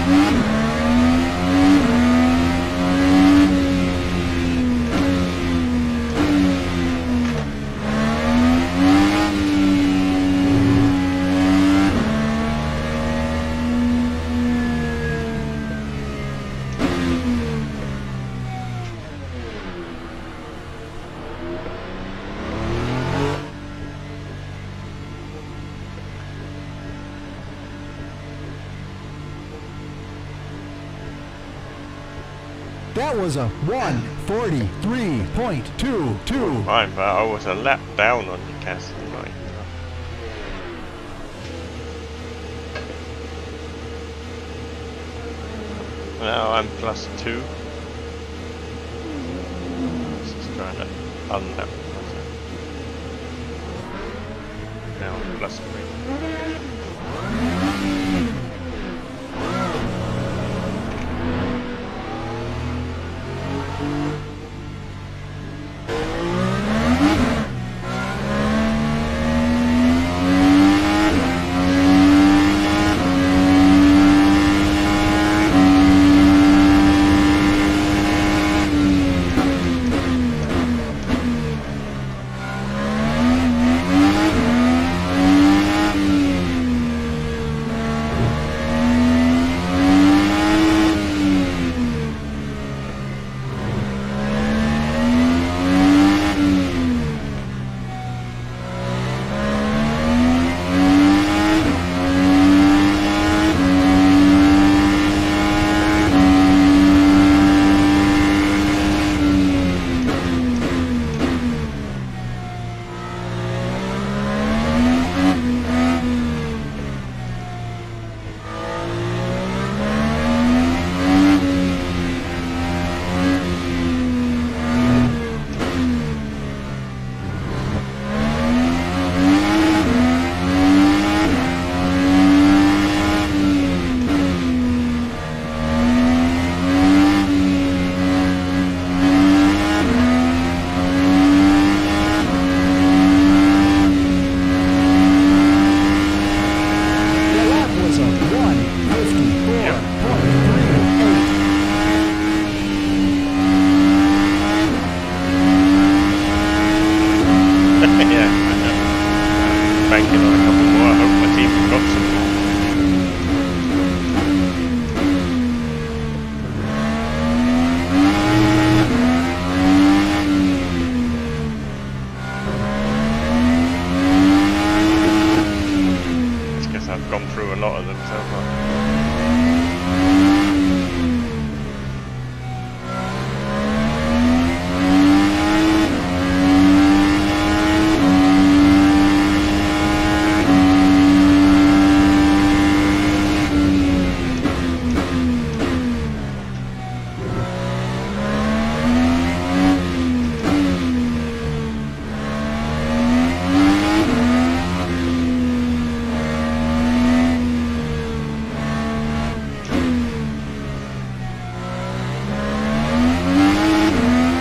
That was a one forty-three point two two. Fine, but I was a lap down on the castle line. Now I'm plus two. Let's just try to unlap myself. Now I'm plus three.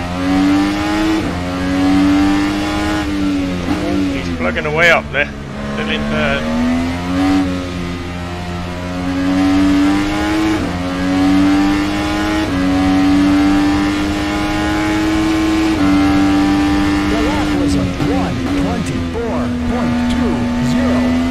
Way up there. Still in third. The lap was a one twenty-four point two zero.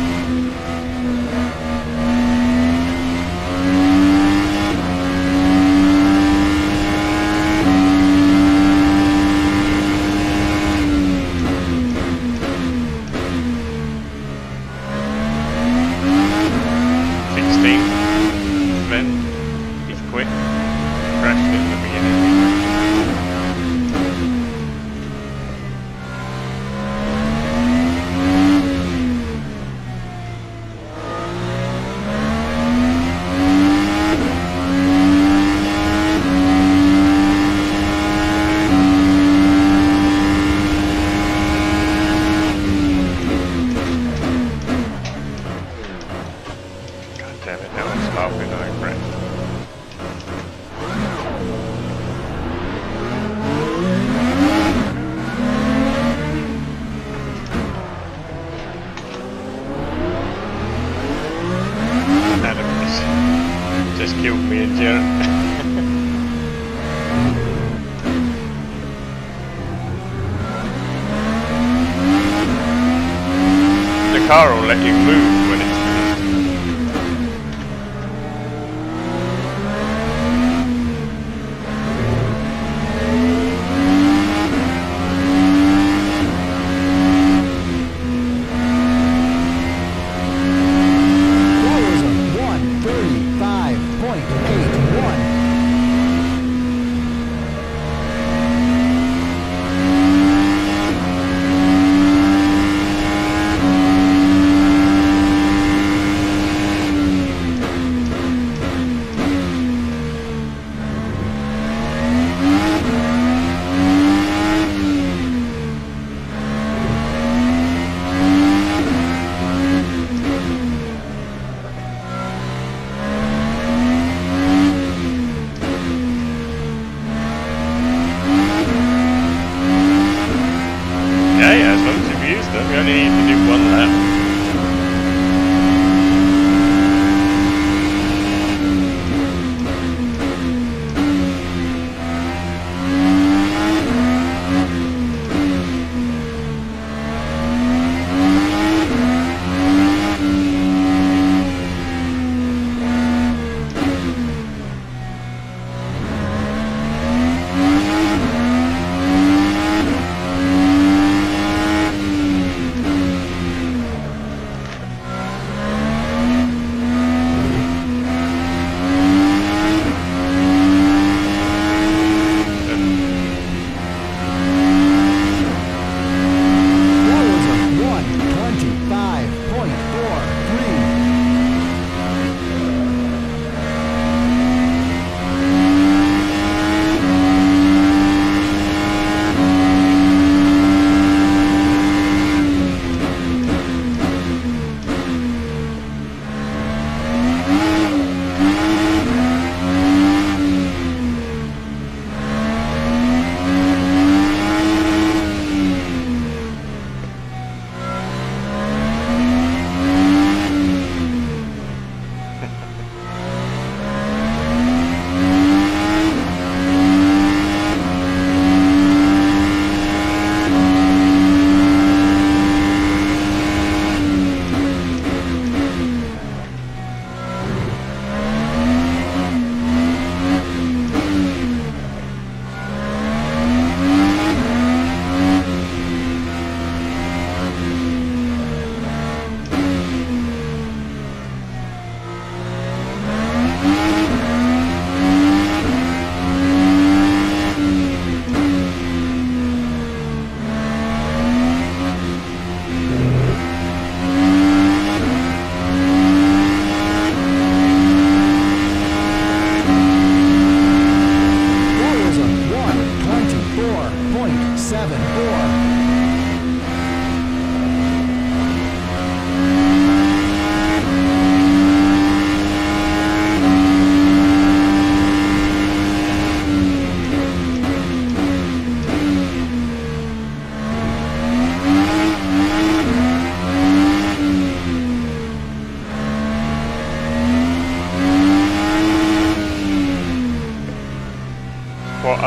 The car will let you move when it's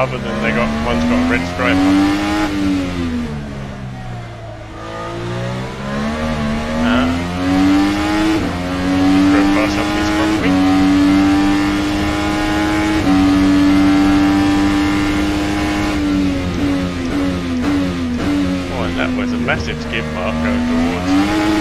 other than they got one's got a red stripe on. Ah. Drove past somebody's property. Oh, and that was a massive skid mark going towards.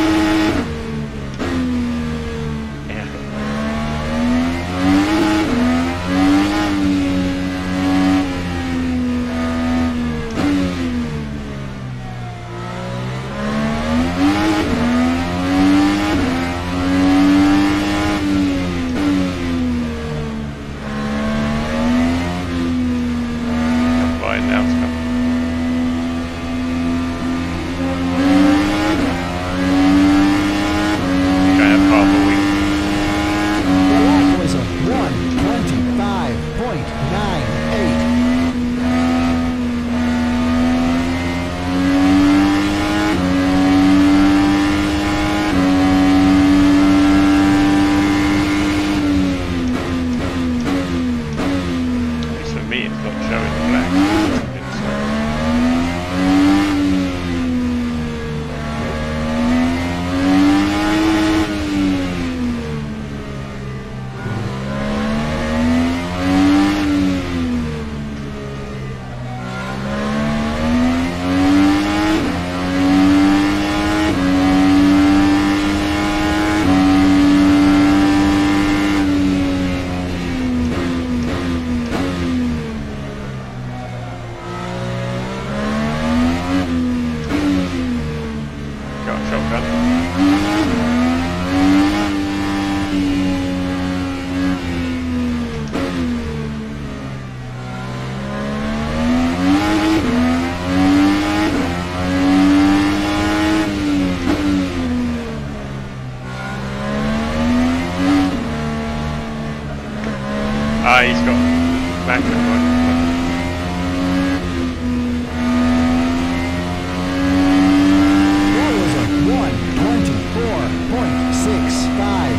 Ah, he's got back and one. That was a one twenty-four point six five.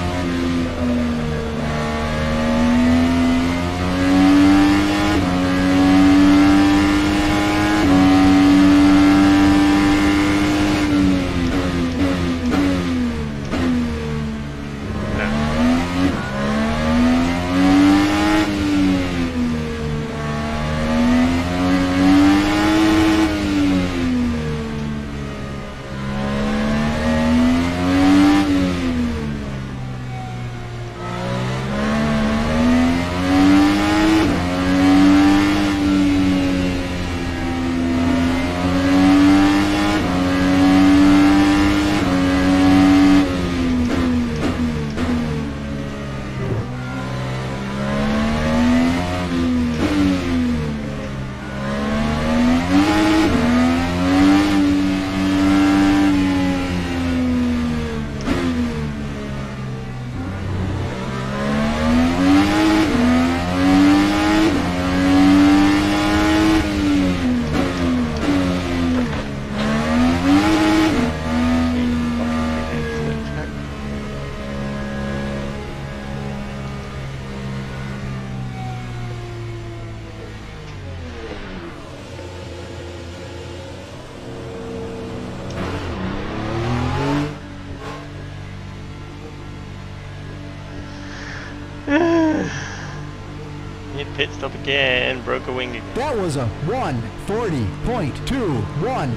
Hit pit stop again, broke a wing again. That was a one forty point two one.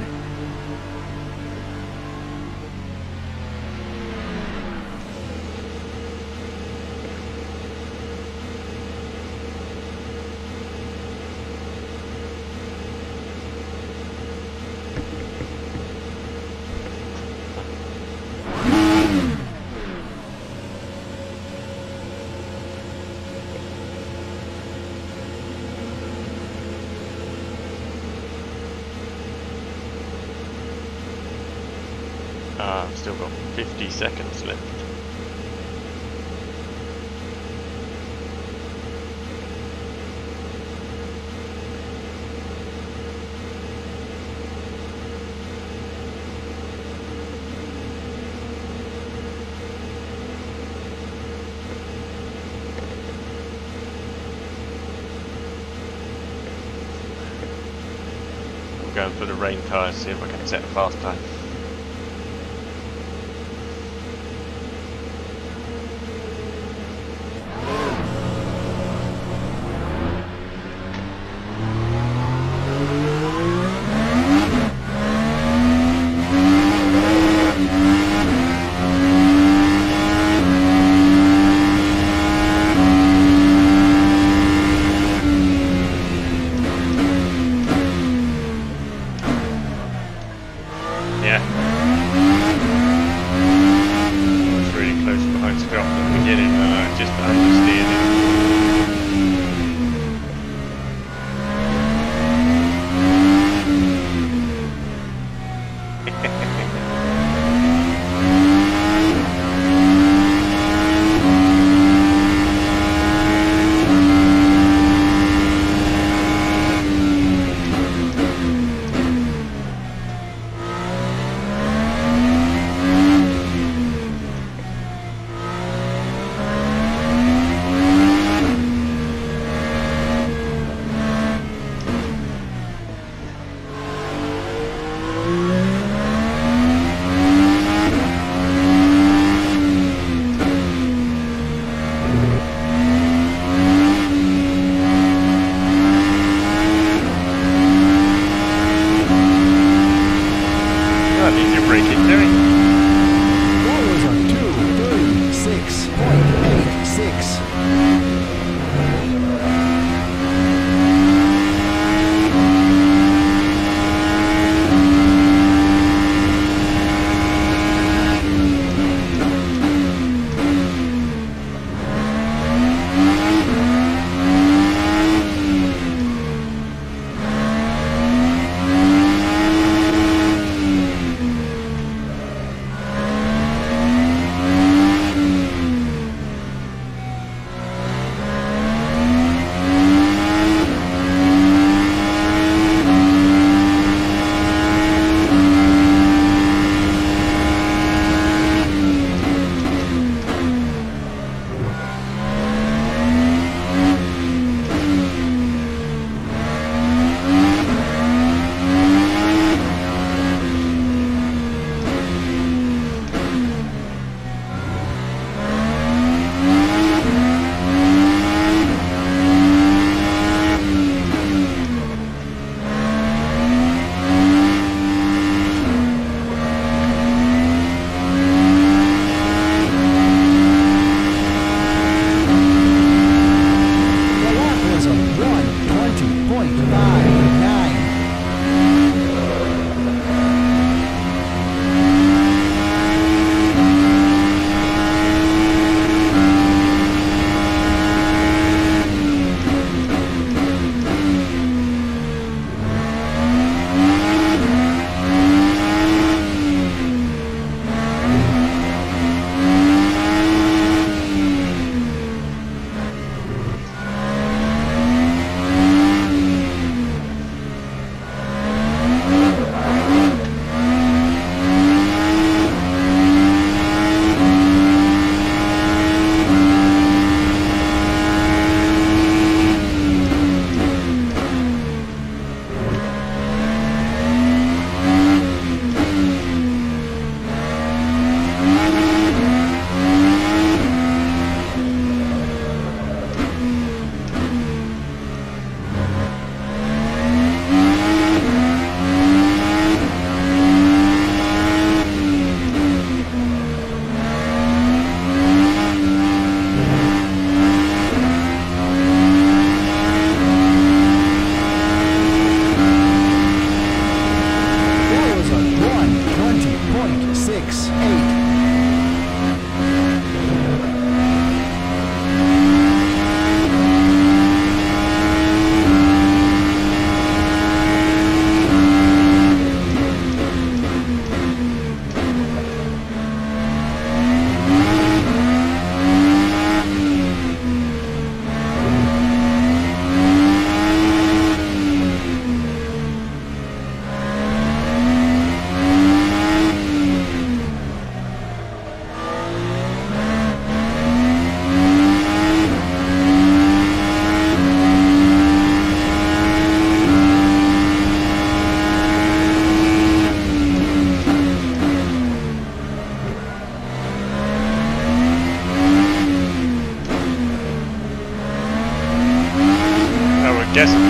Ah, I've still got fifty seconds left. going for the rain tyres, see if I can set a fast time.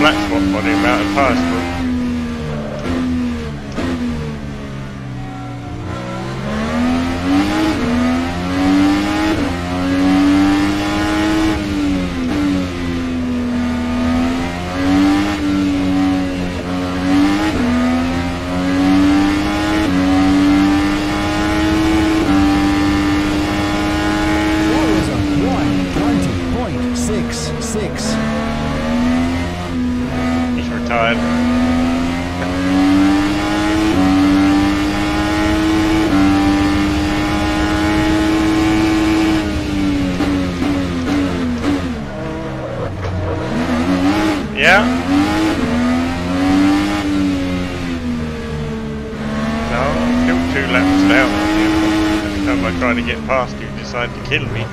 flat spot on him out of passport. Yeah. No, I'm still two laps down on him. Every time I try to get past you, you decide to kill me.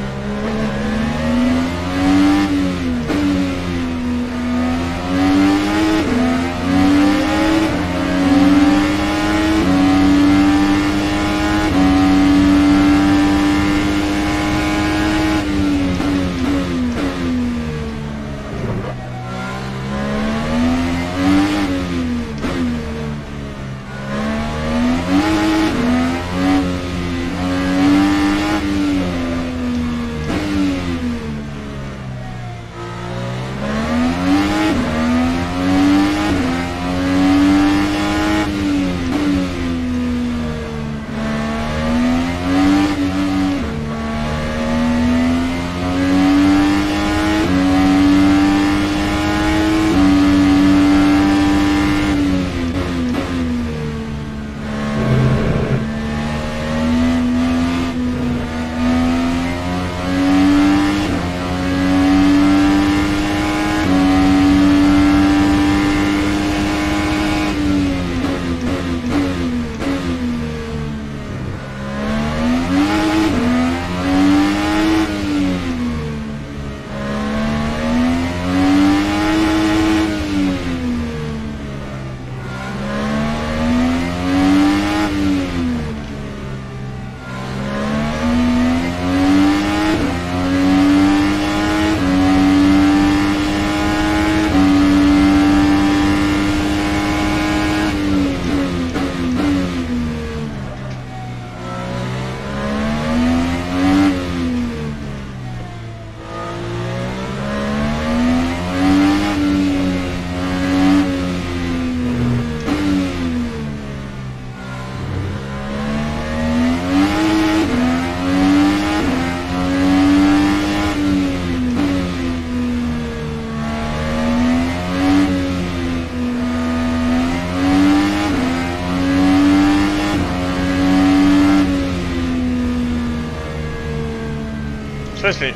Especially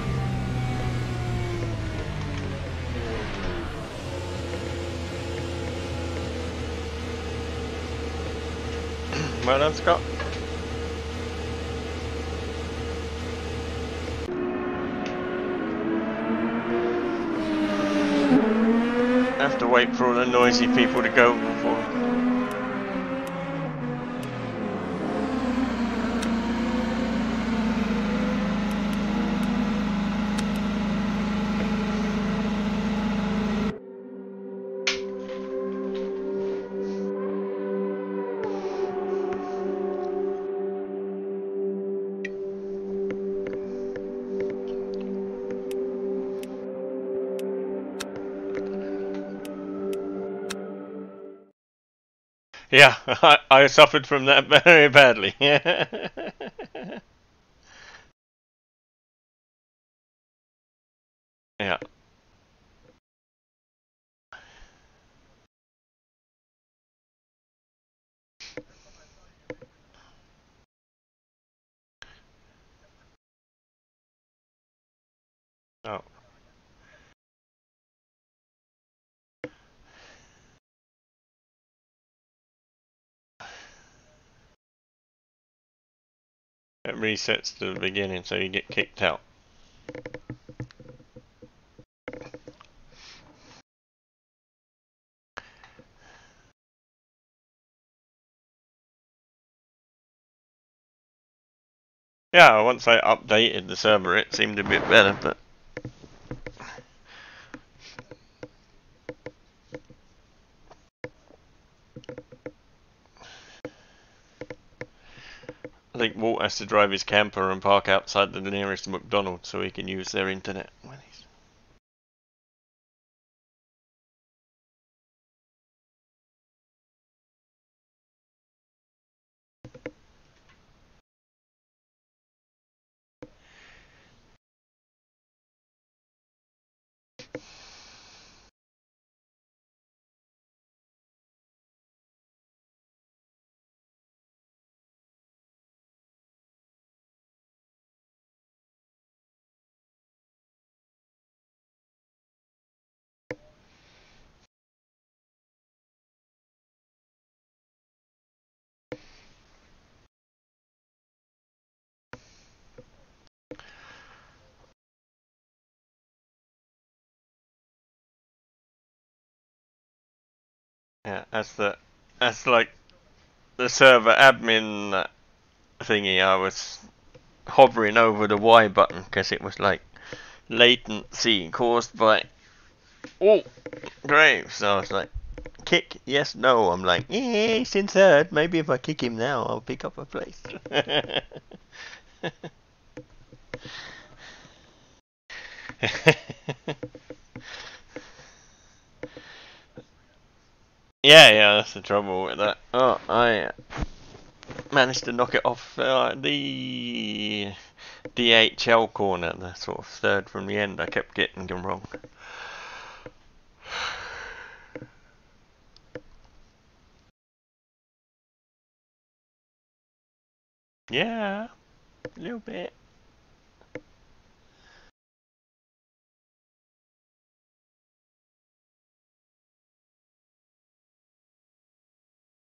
well done, Scott. Have to wait for all the noisy people to go before. Yeah, I, I suffered from that very badly. Yeah. Oh. It resets to the beginning, so you get kicked out. Yeah, once I updated the server, it seemed a bit better, but I think Walt has to drive his camper and park outside the nearest McDonald's so he can use their internet when he's... Yeah, that's the... That's like the server admin thingy. I was hovering over the Y button because it was like latency caused by... Oh! Graves! So I was like, kick, yes, no. I'm like, yeah, he's in third. Maybe if I kick him now, I'll pick up a place. Yeah, yeah, that's the trouble with that. Oh, I managed to knock it off uh, the D H L corner, the sort of third from the end. I kept getting them wrong. Yeah, a little bit.